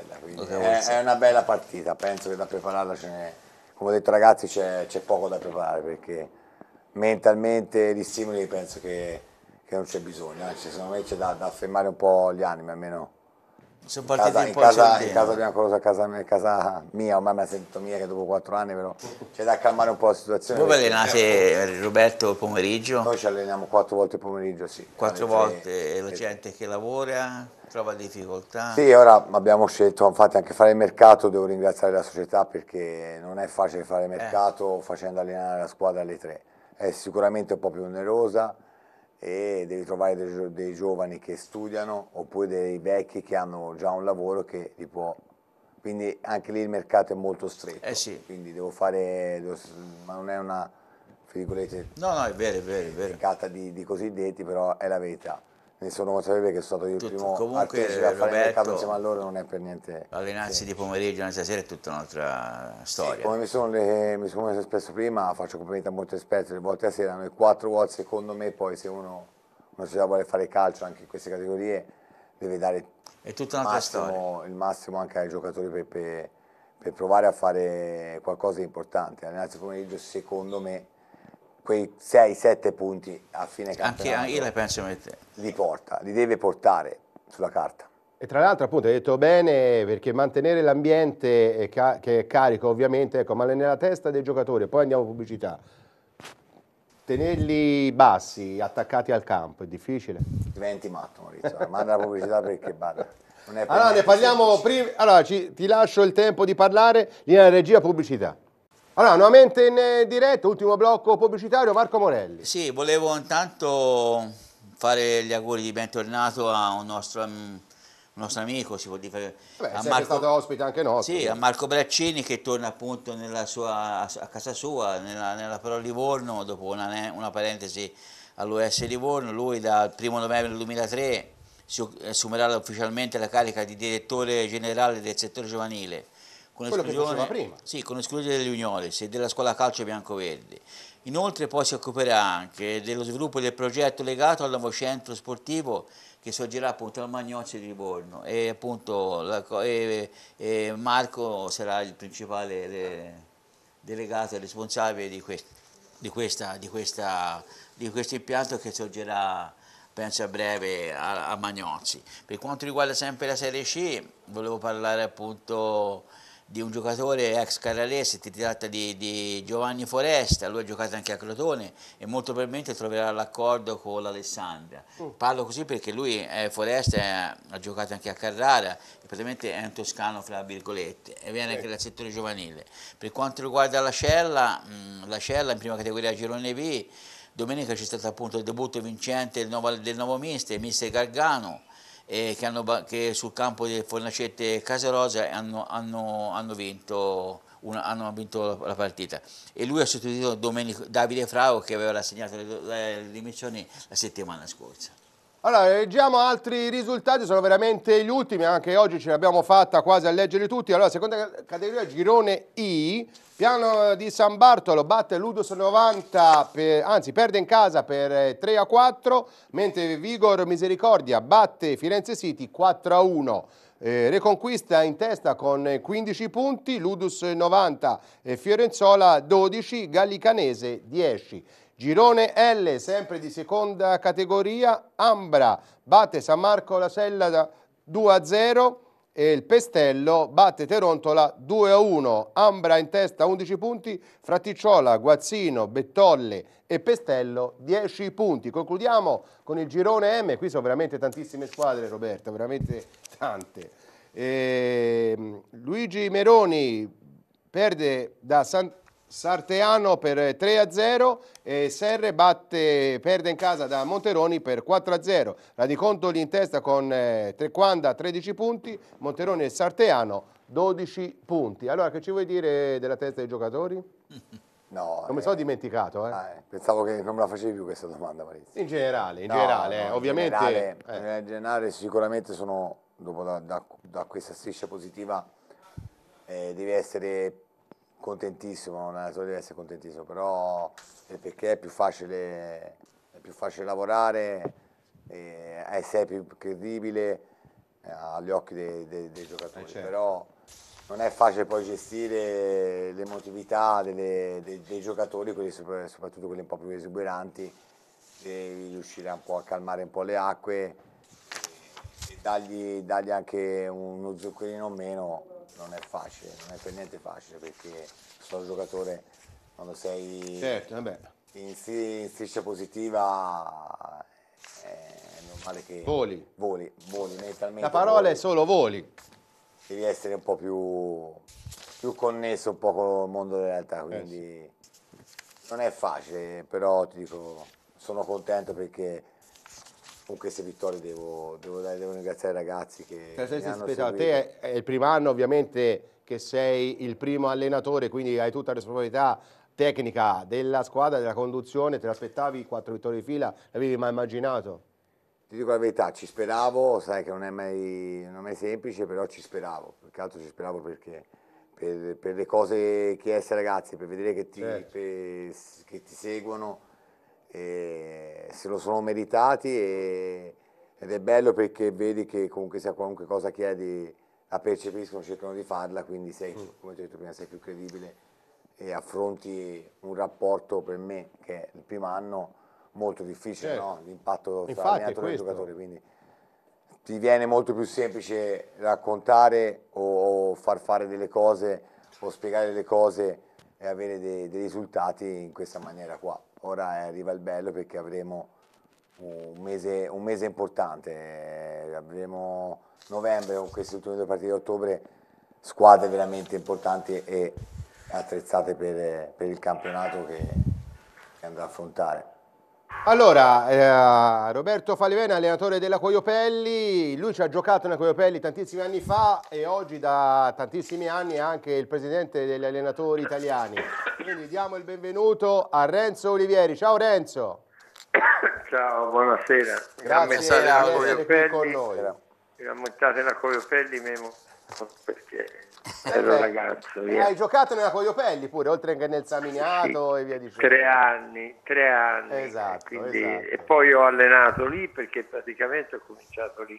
È, è una bella partita, penso che da prepararla ce n'è... Come ho detto ragazzi, c'è poco da preparare perché mentalmente di stimoli penso che... che non c'è bisogno, anzi secondo me c'è da, da fermare un po' gli animi, almeno sono in partiti casa, un in po' casa, in casa Biancorosa, a casa, casa mia, ormai me la sento mia che dopo quattro anni, però c'è da calmare un po' la situazione. Voi allenate, Roberto, il pomeriggio? Noi ci alleniamo quattro volte il pomeriggio, sì. Quattro volte, e la gente che lavora trova difficoltà? Sì, ora abbiamo scelto, infatti anche fare il mercato, devo ringraziare la società perché non è facile fare il mercato eh. facendo allenare la squadra alle tre, è sicuramente un po' più onerosa, e devi trovare dei, dei giovani che studiano oppure dei vecchi che hanno già un lavoro che li può, quindi anche lì il mercato è molto stretto, eh sì. quindi devo fare, devo, ma non è una, no no è vero, è vero, è vero. di, di cosiddetti, però è la verità, ne sono consapevole che sono stato io il Tutto, primo comunque, partecipe a fare il mercato Roberto, insieme a loro, non è per niente. allenarsi sì. di pomeriggio, una sera è tutta un'altra storia. Sì, come mi sono, le, mi sono espresso prima, faccio complimenti a molti esperti, le volte a sera, noi quattro volte secondo me, poi se uno, uno si vuole fare calcio anche in queste categorie, deve dare È tutta il un'altra massimo, storia. il massimo anche ai giocatori per, per, per provare a fare qualcosa di importante. Allenarsi pomeriggio secondo me, quei sei sette punti a fine campionato Anche io la penso come te. li porta, li deve portare sulla carta. E tra l'altro appunto hai detto bene, perché mantenere l'ambiente che è carico ovviamente, ecco, ma nella testa dei giocatori, poi andiamo a pubblicità, tenerli bassi, attaccati al campo, è difficile? Diventi matto Maurizio, manda la pubblicità perché bada. Non è per Allora ne niente parliamo semplice. prima, allora ci- ti lascio il tempo di parlare, linea regia pubblicità. Allora, nuovamente in eh, diretta, ultimo blocco pubblicitario, Marco Morelli. Sì, volevo intanto fare gli auguri di bentornato a un nostro, un nostro amico, si può dire, Beh, è a sempre stato ospite anche nostro. sì, a quindi. Marco Braccini, che torna appunto nella sua, a casa sua, nella, nella Pro Livorno, dopo una, una parentesi all'U S Livorno. Lui dal primo novembre del duemilatré si assumerà ufficialmente la carica di direttore generale del settore giovanile, con Quello che faceva esclusione, prima. sì, con esclusione delle juniores e della scuola calcio bianco-verde. Inoltre poi si occuperà anche dello sviluppo del progetto legato al nuovo centro sportivo che sorgerà appunto al Magnozzi di Livorno, e appunto la, e, e Marco sarà il principale le, delegato e responsabile di, quest, di, questa, di, questa, di questo impianto che sorgerà, penso a breve, a, a Magnozzi. Per quanto riguarda sempre la Serie C, volevo parlare appunto di un giocatore ex Carrarese, si tratta di, di Giovanni Foresta. Lui ha giocato anche a Crotone e molto probabilmente troverà l'accordo con l'Alessandria. Mm. Parlo così perché lui, è, Foresta, è, ha giocato anche a Carrara e praticamente è un toscano fra virgolette e viene anche dal settore giovanile. Per quanto riguarda la Cella, mh, la Cella in prima categoria Girone B, domenica c'è stato appunto il debutto vincente del nuovo, del nuovo mister, mister Gargano, Eh, che, hanno, che sul campo del Fornacette Casarosa hanno, hanno, hanno, vinto una, hanno vinto la partita, e lui ha sostituito Domenico, Davide Frau, che aveva rassegnato le, le, le dimissioni la settimana scorsa. Allora, leggiamo altri risultati, sono veramente gli ultimi, anche oggi ce l'abbiamo fatta quasi a leggerli tutti. Allora, seconda categoria, Girone I, Piano di San Bartolo batte Ludus novanta, per, anzi perde in casa per tre a quattro, mentre Vigor Misericordia batte Firenze City quattro a uno. Eh, Reconquista in testa con quindici punti, Ludus novanta e Fiorenzola dodici, Gallicanese dieci. Girone L, sempre di seconda categoria, Ambra batte San Marco la Sella da due a zero e il Pestello batte Terontola due a uno. Ambra in testa undici punti, Fraticciola, Guazzino, Bettolle e Pestello dieci punti. Concludiamo con il Girone M, qui sono veramente tantissime squadre, Roberta, veramente tante. E Luigi Meroni perde da San Sarteano per tre a zero e Serre batte, perde in casa da Monteroni per quattro a zero. Radicontoli in testa con eh, Trequanda tredici punti, Monteroni e Sarteano dodici punti. Allora, che ci vuoi dire della testa dei giocatori? No, non mi eh, sono dimenticato, eh. Ah, eh, pensavo che non me la facevi più questa domanda, Maurizio. In generale, in No, generale, no, eh, in ovviamente. Generale, eh. In generale sicuramente sono, dopo da, da, da questa striscia positiva, eh, devi essere contentissimo, un allenatore deve essere contentissimo, però è perché è più facile, è più facile lavorare, e sei più credibile eh, agli occhi dei, dei, dei giocatori, eh certo. Però non è facile poi gestire l'emotività dei, dei giocatori, quelli, soprattutto quelli un po' più esuberanti, devi riuscire un po' a calmare un po' le acque e, e dargli, dargli anche uno zuccherino in meno. Non è facile, non è per niente facile, perché sono un giocatore, quando sei certo, vabbè. in, in striscia positiva è normale che voli, voli, voli mentalmente. La parola voli. è solo voli. Devi essere un po' più, più connesso un po' con il mondo della realtà, quindi eh sì. Non è facile, però ti dico, sono contento perché con queste vittorie devo, devo, devo ringraziare i ragazzi che mi hanno seguito. Te è il primo anno ovviamente che sei il primo allenatore, quindi hai tutta la responsabilità tecnica della squadra, della conduzione. Te l'aspettavi quattro vittorie di fila? L'avevi mai immaginato? ti dico la verità, ci speravo, sai che non è mai, non è mai semplice, però ci speravo, più che altro ci speravo perché per, per le cose che essere ragazzi, per vedere che ti, Certo. per- che ti seguono, e se lo sono meritati e, ed è bello perché vedi che comunque sia qualunque cosa chiedi la percepiscono, cercano di farla, quindi sei, come ti ho detto prima, sei più credibile e affronti un rapporto per me, che è il primo anno, molto difficile, Certo. no? L'impatto tra Infatti è allenatore e questo. giocatore, quindi ti viene molto più semplice raccontare o, o far fare delle cose o spiegare delle cose e avere dei, dei risultati in questa maniera qua. Ora eh, arriva il bello perché avremo un mese, un mese importante, eh, avremo novembre con queste ultime due partite di ottobre, squadre veramente importanti e attrezzate per, per il campionato che, che andrà a affrontare. Allora, eh, Roberto Falivena, allenatore della Coiopelli, lui ci ha giocato nella Coiopelli tantissimi anni fa e oggi da tantissimi anni è anche il presidente degli allenatori italiani. Quindi diamo il benvenuto a Renzo Olivieri. Ciao Renzo. Ciao, buonasera. Grazie di essere qui con noi. Mi ammontate la Coiopelli memo perché Eh ero beh, ragazzo. e Via. hai giocato nella Coiopelli pure, oltre che nel Saminiato Sì, e via dicendo. Tre anni, tre anni. Esatto, quindi, esatto. E poi ho allenato lì perché praticamente ho cominciato lì.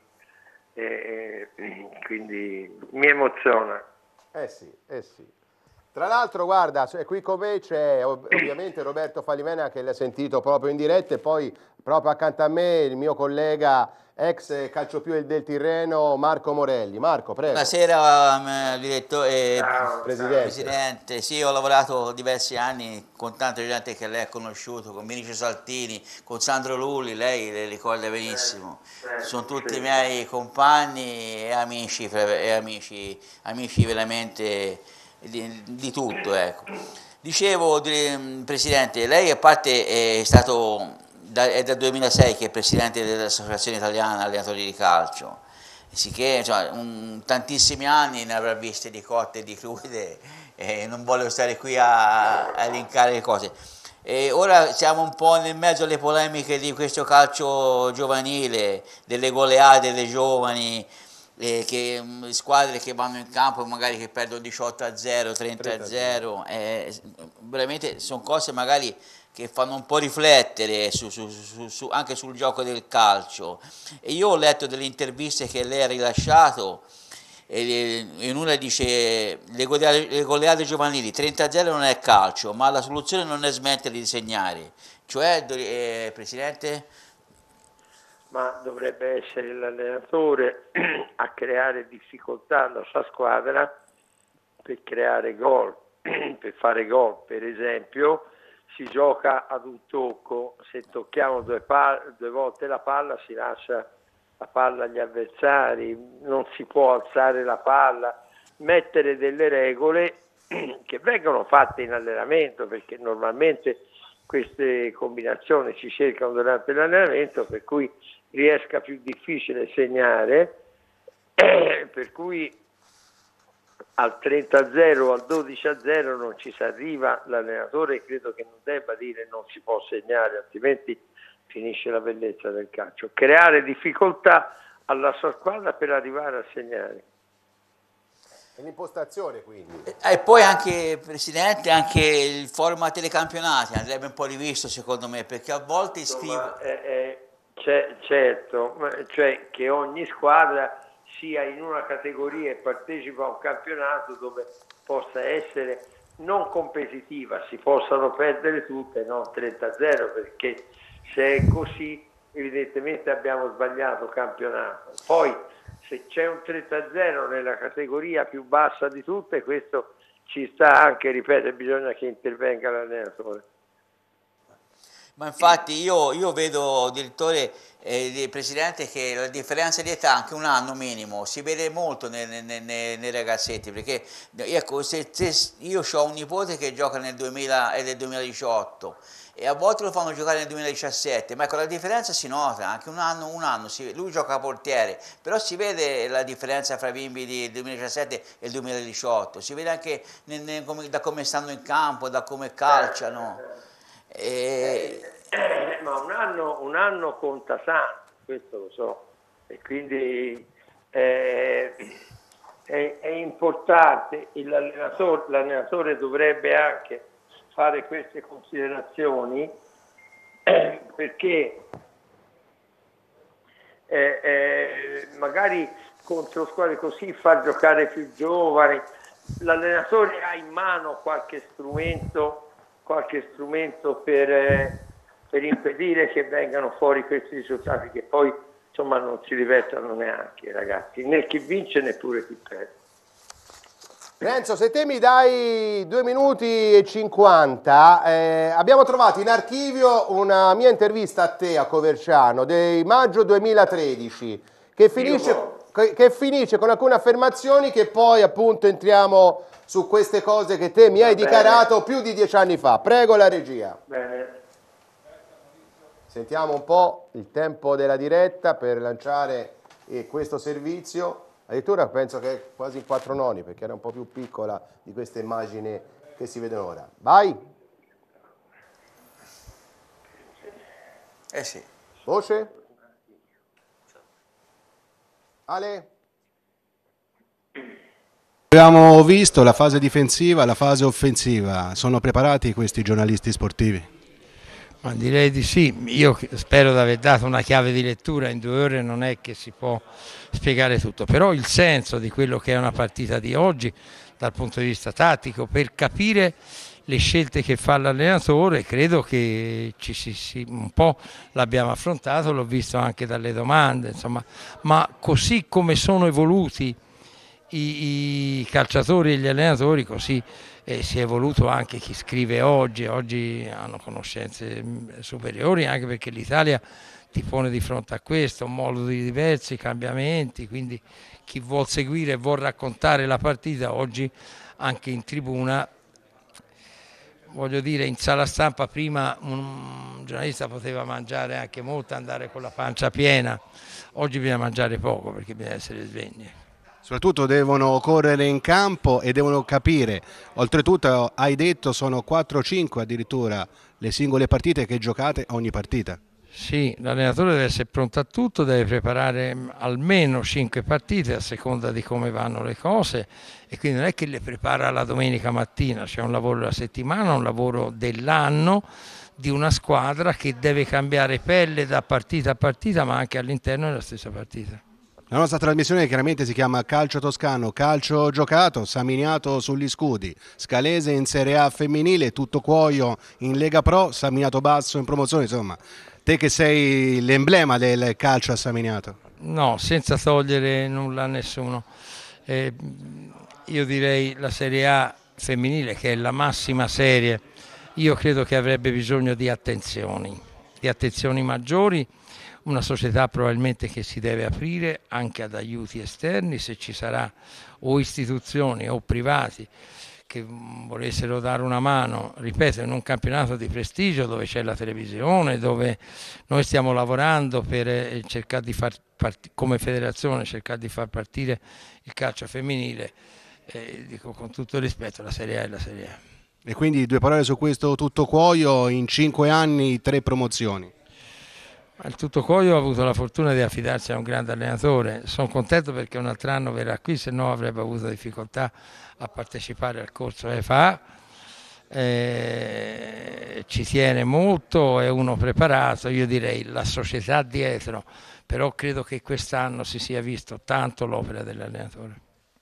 E, e, quindi mi emoziona. Eh sì, eh sì. Tra l'altro, guarda, cioè, qui con me c'è ov- ovviamente Roberto Falivena che l'ha sentito proprio in diretta e poi proprio accanto a me il mio collega ex calciopio del Tirreno Marco Morelli. Marco, prego. Buonasera, um, direttore, Ciao, Presidente. Presidente. Sì, ho lavorato diversi anni con tanta gente che lei ha conosciuto, con Vinicio Saltini, con Sandro Lulli, lei le ricorda benissimo. Eh, Sono tutti sì. i miei compagni e amici, e amici, amici veramente di, di tutto, ecco. Dicevo, di- Presidente, lei a parte è stato, da, è dal duemilasei che è Presidente dell'Associazione Italiana Allenatori di Calcio, sicché cioè, un, tantissimi anni ne avrà viste di cotte e di crude e non voglio stare qui a, a elencare le cose. E ora siamo un po' nel mezzo alle polemiche di questo calcio giovanile, delle goleade delle giovani, eh, che, mh, squadre che vanno in campo e magari che perdono diciotto a zero, trenta a zero, eh, veramente sono cose magari che fanno un po' riflettere su, su, su, su, anche sul gioco del calcio. E io ho letto delle interviste che lei ha rilasciato e in una dice le goleade, le goleade giovanili trenta a zero non è calcio, ma la soluzione non è smettere di segnare, cioè eh, Presidente? Ma dovrebbe essere l'allenatore a creare difficoltà alla sua squadra per creare gol, per fare gol. Per esempio si gioca ad un tocco, se tocchiamo due, pal- due volte la palla si lascia la palla agli avversari, non si può alzare la palla, mettere delle regole che vengono fatte in allenamento, perché normalmente queste combinazioni si cercano durante l'allenamento, per cui riesca più difficile segnare, eh, per cui al trenta a zero o al dodici a zero non ci si arriva. L'allenatore credo che non debba dire non si può segnare, altrimenti finisce la bellezza del calcio. Creare difficoltà alla sua squadra per arrivare a segnare. È l'impostazione quindi. E poi anche, Presidente, anche il format dei campionati andrebbe un po' rivisto secondo me, perché a volte scrivo... Insomma, eh, eh, c'è, certo, cioè che ogni squadra sia in una categoria e partecipa a un campionato dove possa essere non competitiva, si possano perdere tutte, no trenta a zero, perché se è così evidentemente abbiamo sbagliato campionato. Poi se c'è un trenta a zero nella categoria più bassa di tutte, questo ci sta anche, ripeto, bisogna che intervenga l'allenatore. Ma infatti io, io vedo, direttore, eh, Presidente, che la differenza di età, anche un anno minimo, si vede molto nei, nei, nei, nei ragazzetti, perché ecco, se, se io ho un nipote che gioca nel duemila e nel duemiladiciotto e a volte lo fanno giocare nel duemiladiciassette, ma ecco la differenza si nota, anche un anno, un anno, si, lui gioca a portiere, però si vede la differenza fra i bimbi del duemiladiciassette e il duemiladiciotto, si vede anche nel, nel, come, da come stanno in campo, da come calciano. E... Eh, ma un anno, un anno conta tanto, questo lo so, e quindi eh, è, è importante, l'allenatore, l'allenatore dovrebbe anche fare queste considerazioni eh, perché eh, eh, magari contro squadre così far giocare più giovani, l'allenatore ha in mano qualche strumento, qualche strumento per, eh, per impedire che vengano fuori questi risultati che poi insomma non si divertono neanche, ragazzi, né chi vince neppure chi perde. Renzo, se te mi dai due minuti e cinquanta, eh, abbiamo trovato in archivio una mia intervista a te a Coverciano del maggio duemilatredici che finisce, che finisce con alcune affermazioni che poi appunto entriamo su queste cose che te mi hai dichiarato più di dieci anni fa. Prego la regia. Bene. Sentiamo un po' il tempo della diretta per lanciare eh, questo servizio. Addirittura penso che è quasi in quattro noni, perché era un po' più piccola di queste immagini che si vedono ora. Vai! Eh sì. Voce? Ale? Abbiamo visto la fase difensiva, la fase offensiva. Sono preparati questi giornalisti sportivi? Ma direi di sì, io spero di aver dato una chiave di lettura, in due ore non è che si può spiegare tutto, però il senso di quello che è una partita di oggi dal punto di vista tattico, per capire le scelte che fa l'allenatore, credo che ci si, si, un po' l'abbiamo affrontato, l'ho visto anche dalle domande, insomma, ma così come sono evoluti i, i calciatori e gli allenatori, così e si è evoluto anche chi scrive oggi, oggi hanno conoscenze superiori, anche perché l'Italia ti pone di fronte a questo, un modo di diversi cambiamenti, quindi chi vuol seguire e vuol raccontare la partita oggi anche in tribuna, voglio dire, in sala stampa prima un giornalista poteva mangiare anche molto, andare con la pancia piena, oggi bisogna mangiare poco perché bisogna essere svegli. Soprattutto devono correre in campo e devono capire, oltretutto hai detto sono quattro cinque addirittura le singole partite che giocate ogni partita. Sì, l'allenatore deve essere pronto a tutto, deve preparare almeno cinque partite a seconda di come vanno le cose e quindi non è che le prepara la domenica mattina, c'è un lavoro della settimana, un lavoro dell'anno di una squadra che deve cambiare pelle da partita a partita ma anche all'interno della stessa partita. La nostra trasmissione chiaramente si chiama Calcio Toscano, calcio giocato, Saminiato sugli scudi, Scalese in Serie A femminile, Tutto Cuoio in Lega Pro, Saminiato Basso in promozione, insomma, te che sei l'emblema del calcio a Saminiato. No, senza togliere nulla a nessuno, eh, io direi la Serie A femminile che è la massima serie, io credo che avrebbe bisogno di attenzioni, di attenzioni maggiori. Una società probabilmente che si deve aprire anche ad aiuti esterni, se ci sarà o istituzioni o privati che volessero dare una mano, ripeto, in un campionato di prestigio dove c'è la televisione, dove noi stiamo lavorando per cercare di far partire, come federazione, cercare di far partire il calcio femminile, eh, dico con tutto il rispetto, la Serie A è la Serie A. E quindi due parole su questo Tutto Cuoio, in cinque anni tre promozioni. Il Tutto Cuoio ha avuto la fortuna di affidarsi a un grande allenatore, sono contento perché un altro anno verrà qui, se no avrebbe avuto difficoltà a partecipare al corso E F A, eh, ci tiene molto, è uno preparato, io direi la società dietro, però credo che quest'anno si sia visto tanto l'opera dell'allenatore.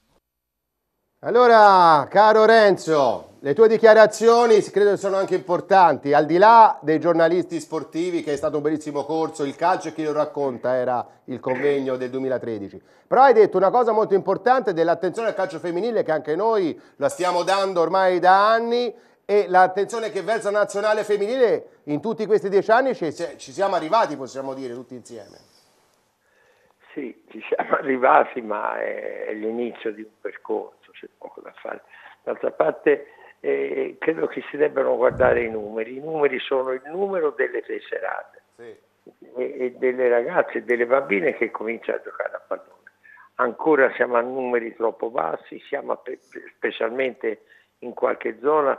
Allora, caro Renzo, le tue dichiarazioni credo siano anche importanti, al di là dei giornalisti sportivi, che è stato un bellissimo corso, il calcio e chi lo racconta era il convegno del duemilatredici, però hai detto una cosa molto importante dell'attenzione al calcio femminile che anche noi la stiamo dando ormai da anni e l'attenzione che versa la nazionale femminile in tutti questi dieci anni ci, ci siamo arrivati, possiamo dire, tutti insieme. Sì, ci siamo arrivati, ma è, è l'inizio di un percorso, c'è poco da fare. D'altra parte eh, credo che si debbano guardare i numeri, i numeri sono il numero delle tesserate sì. e, e delle ragazze e delle bambine che cominciano a giocare a pallone. Ancora siamo a numeri troppo bassi, siamo a, specialmente in qualche zona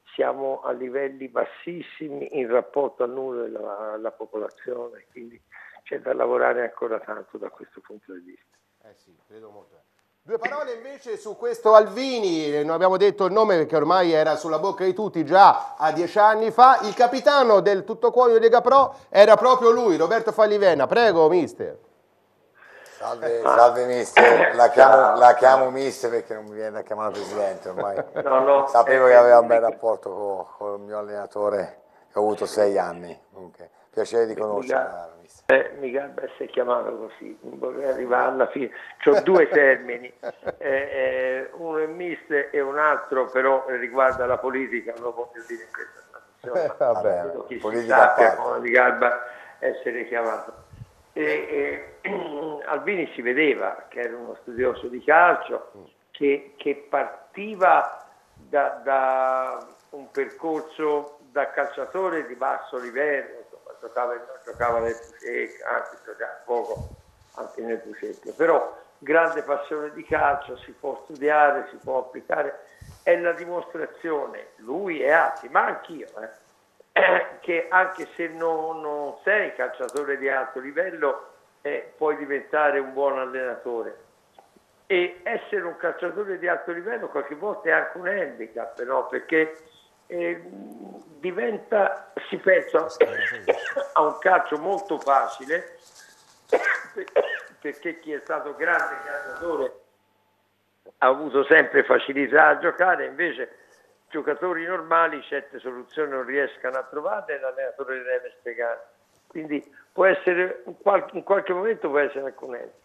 siamo a livelli bassissimi in rapporto al numero della, della popolazione, quindi c'è da lavorare ancora tanto da questo punto di vista. Eh sì, credo molto. Due parole invece su questo Alvini, non abbiamo detto il nome perché ormai era sulla bocca di tutti già a dieci anni fa, il capitano del Tutto Cuoio Lega Pro era proprio lui, Roberto Fallivena. Prego, mister. Salve, salve mister, la chiamo, la chiamo mister perché non mi viene da chiamare presidente ormai. No, no, Sapevo eh, che aveva un bel rapporto con, con il mio allenatore che ho avuto sei anni, comunque piacere di conoscerla. Eh, mi garba essere chiamato così, non vorrei arrivare alla fine. C'ho due termini, eh, eh, uno è mister e un altro però riguarda la politica, non lo voglio dire in questa trasmissione, eh, vabbè, ma chi politica si sappia parte. come mi garba essere chiamato. E, e, Alvini si vedeva che era uno studioso di calcio, che, che partiva da, da un percorso da calciatore di basso livello, giocava, giocava nel Pusecchio, anzi giocava poco anche nel Pusecchio, però grande passione di calcio, si può studiare, si può applicare, è la dimostrazione, lui e altri, ma anch'io, eh, che anche se non, non sei calciatore di alto livello eh, puoi diventare un buon allenatore, e essere un calciatore di alto livello qualche volta è anche un handicap, no? Perché Eh, diventa, si pensa a un calcio molto facile perché chi è stato grande calciatore ha avuto sempre facilità a giocare, invece giocatori normali certe soluzioni non riescano a trovare e l'allenatore le deve spiegare, quindi può essere in qualche, in qualche momento può essere anche un ente.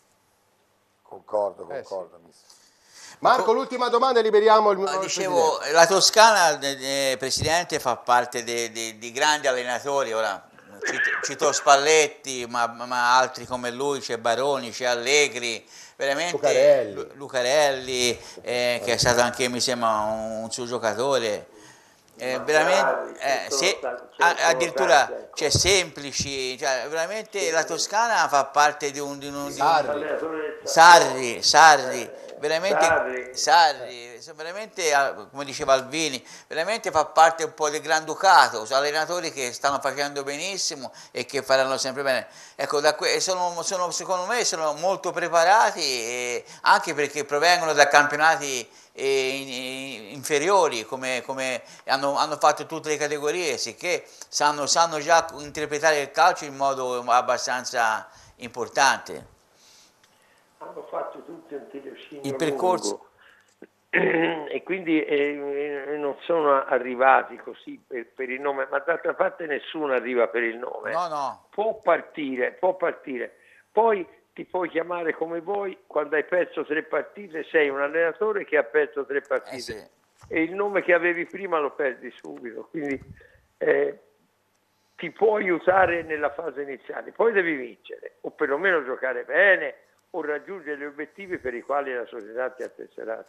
Concordo, concordo, eh sì. Marco, l'ultima domanda e liberiamo il Ma dicevo, la Toscana, eh, Presidente, fa parte di grandi allenatori, ora cito, cito Spalletti, ma, ma altri come lui, c'è Baroni, c'è Allegri, veramente Lucarelli, Lucarelli eh, che è stato anche, mi sembra, un, un suo giocatore. Eh, veramente, eh, se, addirittura c'è Semplici, cioè, veramente la Toscana fa parte di un... Di un, di un Sarri, Sarri, veramente Sarri, veramente, come diceva Alvini, veramente fa parte un po' del Granducato, sono allenatori che stanno facendo benissimo e che faranno sempre bene. Ecco, da que sono, sono, secondo me sono molto preparati, e anche perché provengono da campionati E inferiori, come, come hanno, hanno fatto tutte le categorie, sicché sanno, sanno già interpretare il calcio in modo abbastanza importante. Hanno fatto tutti un tirocinio il percorso lungo. E quindi eh, non sono arrivati così per, per il nome, ma d'altra parte nessuno arriva per il nome. No, no. Può partire, può partire. Poi ti puoi chiamare come vuoi, quando hai perso tre partite sei un allenatore che ha perso tre partite, eh sì. E il nome che avevi prima lo perdi subito, quindi eh, ti può aiutare nella fase iniziale, poi devi vincere o perlomeno giocare bene o raggiungere gli obiettivi per i quali la società ti ha tesserato.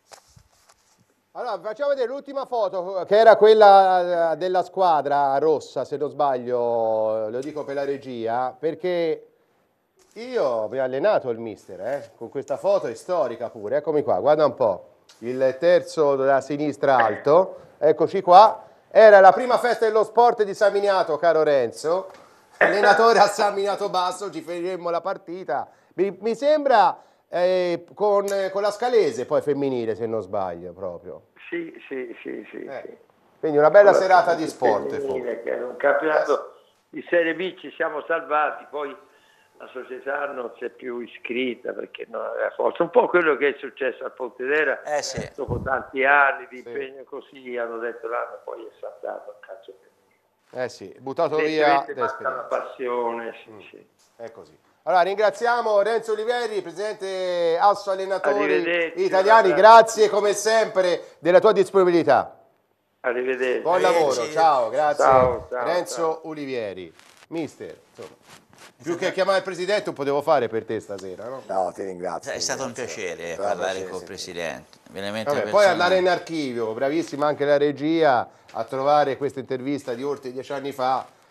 Allora, facciamo vedere l'ultima foto, che era quella della squadra rossa, se non sbaglio, lo dico per la regia, perché io mi ho allenato il mister, eh, con questa foto è storica pure, eccomi qua, guarda un po', il terzo della sinistra alto, eccoci qua, era la prima festa dello sport di San Miniato, caro Renzo, allenatore a San Miniato Basso, ci faremmo la partita, mi, mi sembra eh, con, con la Scalese, poi femminile se non sbaglio proprio. Sì, sì, sì, sì. Eh. sì. Quindi una bella serata di sport. Femminile, che era un campionato di Serie B, ci siamo salvati, poi la società non si è più iscritta perché non aveva forza. Un po' quello che è successo al Pontedera, eh sì. dopo tanti anni di sì. impegno così, hanno detto l'anno, poi è saltato il calcio femminile. Eh sì, buttato via la passione, sì, mm. sì. È così. Allora ringraziamo Renzo Oliveri, presidente Asso Allenatori Italiani, grazie come sempre della tua disponibilità. Arrivederci. Buon lavoro, ciao, grazie. Ciao, ciao, Renzo ciao. Olivieri. Mister, insomma, più che chiamare il presidente non potevo fare per te stasera, no? No, ti ringrazio. È stato un piacere parlare con il presidente. Veramente Vabbè, poi andare in archivio, bravissima anche la regia a trovare questa intervista di oltre dieci anni fa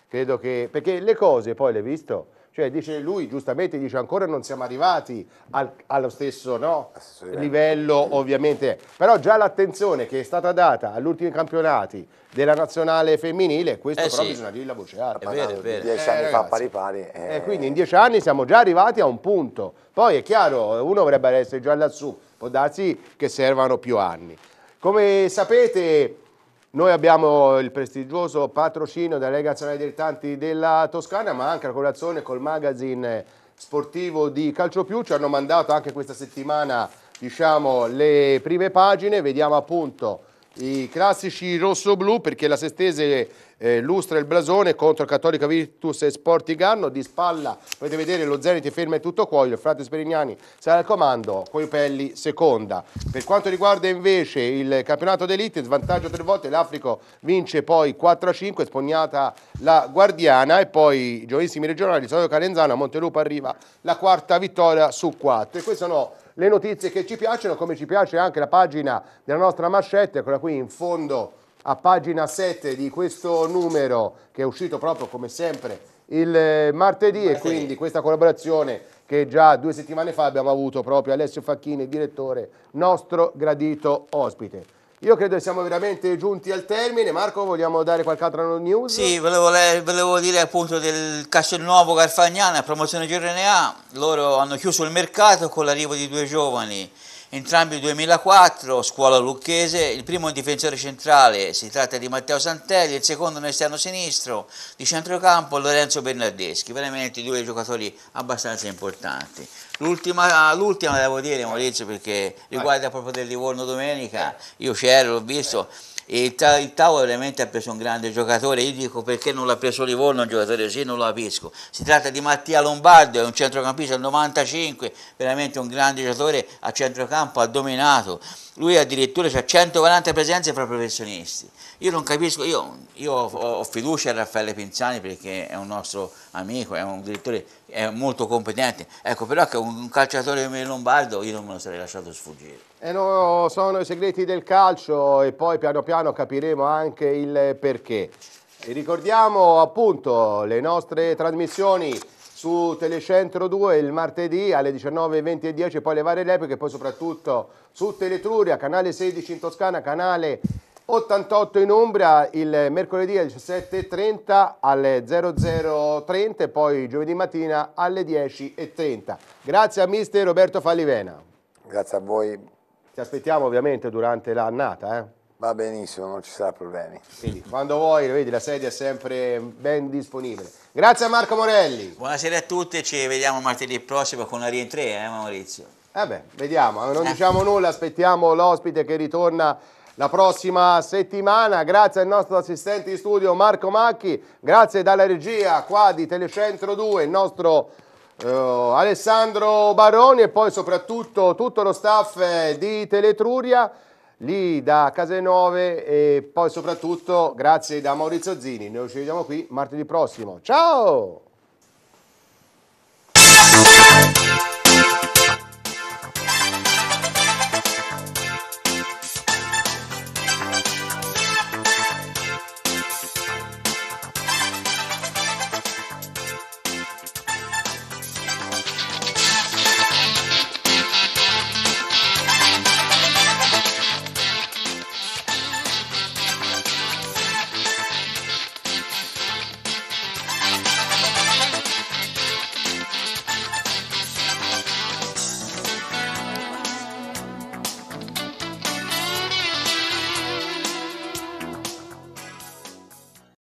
credo che, perché le cose poi le hai visto? Cioè dice lui, giustamente dice ancora non siamo arrivati al, allo stesso no? livello ovviamente, però già l'attenzione che è stata data agli ultimi campionati della nazionale femminile, questo Eh però sì. bisogna dirla a voce alta. È vero, è vero. Dieci Eh, anni fa ragazzi. pari pari. E eh, quindi in dieci anni siamo già arrivati a un punto. Poi è chiaro, uno vorrebbe essere già lassù, può darsi che servano più anni. Come sapete, noi abbiamo il prestigioso patrocinio della Lega Nazionale Dilettanti della Toscana, ma anche la collaborazione col magazine sportivo di Calcio Più. Ci hanno mandato anche questa settimana, diciamo, le prime pagine. Vediamo appunto i classici rosso-blu, perché la Sestese eh, lustra il blasone contro Cattolica Virtus e Sportiganno. Di spalla potete vedere lo Zenit ferma e tutto cuoio, il Frate Sperignani sarà al comando, Coipelli seconda. Per quanto riguarda invece il campionato d'elite, svantaggio tre volte, l'Africo vince poi quattro a cinque, spognata la Guardiana, e poi giovanissimi regionali, Sato Calenzano, a Montelupo arriva la quarta vittoria su quattro. E queste sono le notizie che ci piacciono, come ci piace anche la pagina della nostra Mascette, eccola qui in fondo a pagina sette di questo numero che è uscito proprio come sempre il martedì, e quindi questa collaborazione che già due settimane fa abbiamo avuto proprio Alessio Facchini, direttore, nostro gradito ospite. Io credo che siamo veramente giunti al termine. Marco, vogliamo dare qualche altra news? Sì, volevo, le- volevo dire appunto del Castelnuovo Garfagnana, promozione Girone A. Loro hanno chiuso il mercato con l'arrivo di due giovani, entrambi duemilaquattro, scuola lucchese. Il primo è un difensore centrale, si tratta di Matteo Santelli, il secondo un esterno sinistro di centrocampo, Lorenzo Bernardeschi. Veramente due giocatori abbastanza importanti. L'ultima, l'ultima devo dire, Maurizio, perché riguarda proprio del Livorno domenica, io c'ero, l'ho visto, e il, Ta- il Tavo veramente ha preso un grande giocatore. Io dico perché non l'ha preso Livorno un giocatore così, non lo capisco. Si tratta di Mattia Lombardo, è un centrocampista del novantacinque, veramente un grande giocatore a centrocampo, ha dominato. Lui addirittura ha centoquaranta presenze fra professionisti. Io non capisco, io, io ho, ho fiducia in Raffaele Pinzani perché è un nostro amico, è un direttore, è molto competente. Ecco, però che un, un calciatore come Lombardo io non me lo sarei lasciato sfuggire. E no, sono i segreti del calcio, e poi piano piano capiremo anche il perché. E ricordiamo appunto le nostre trasmissioni su Telecentro due il martedì alle diciannove, venti e dieci, poi le varie repliche, poi soprattutto su Teletruria, canale sedici in Toscana, canale ottantotto in Umbria, il mercoledì alle diciassette e trenta, alle zero zero trenta e poi giovedì mattina alle dieci e trenta. Grazie a mister Roberto Fallivena. Grazie a voi. Ti aspettiamo ovviamente durante l'annata, eh? Va benissimo, non ci saranno problemi. Quindi quando vuoi, vedi, la sedia è sempre ben disponibile. Grazie a Marco Morelli. Buonasera a tutti, ci vediamo martedì prossimo con la rientrea, eh Maurizio? Eh beh, vediamo, non diciamo nulla, aspettiamo l'ospite che ritorna la prossima settimana. Grazie al nostro assistente di studio Marco Macchi, grazie dalla regia qua di Telecentro due, il nostro eh, Alessandro Baroni, e poi soprattutto tutto lo staff eh, di Teletruria, lì da Casenove, e poi soprattutto grazie da Maurizio Zini. Noi ci vediamo qui martedì prossimo. Ciao!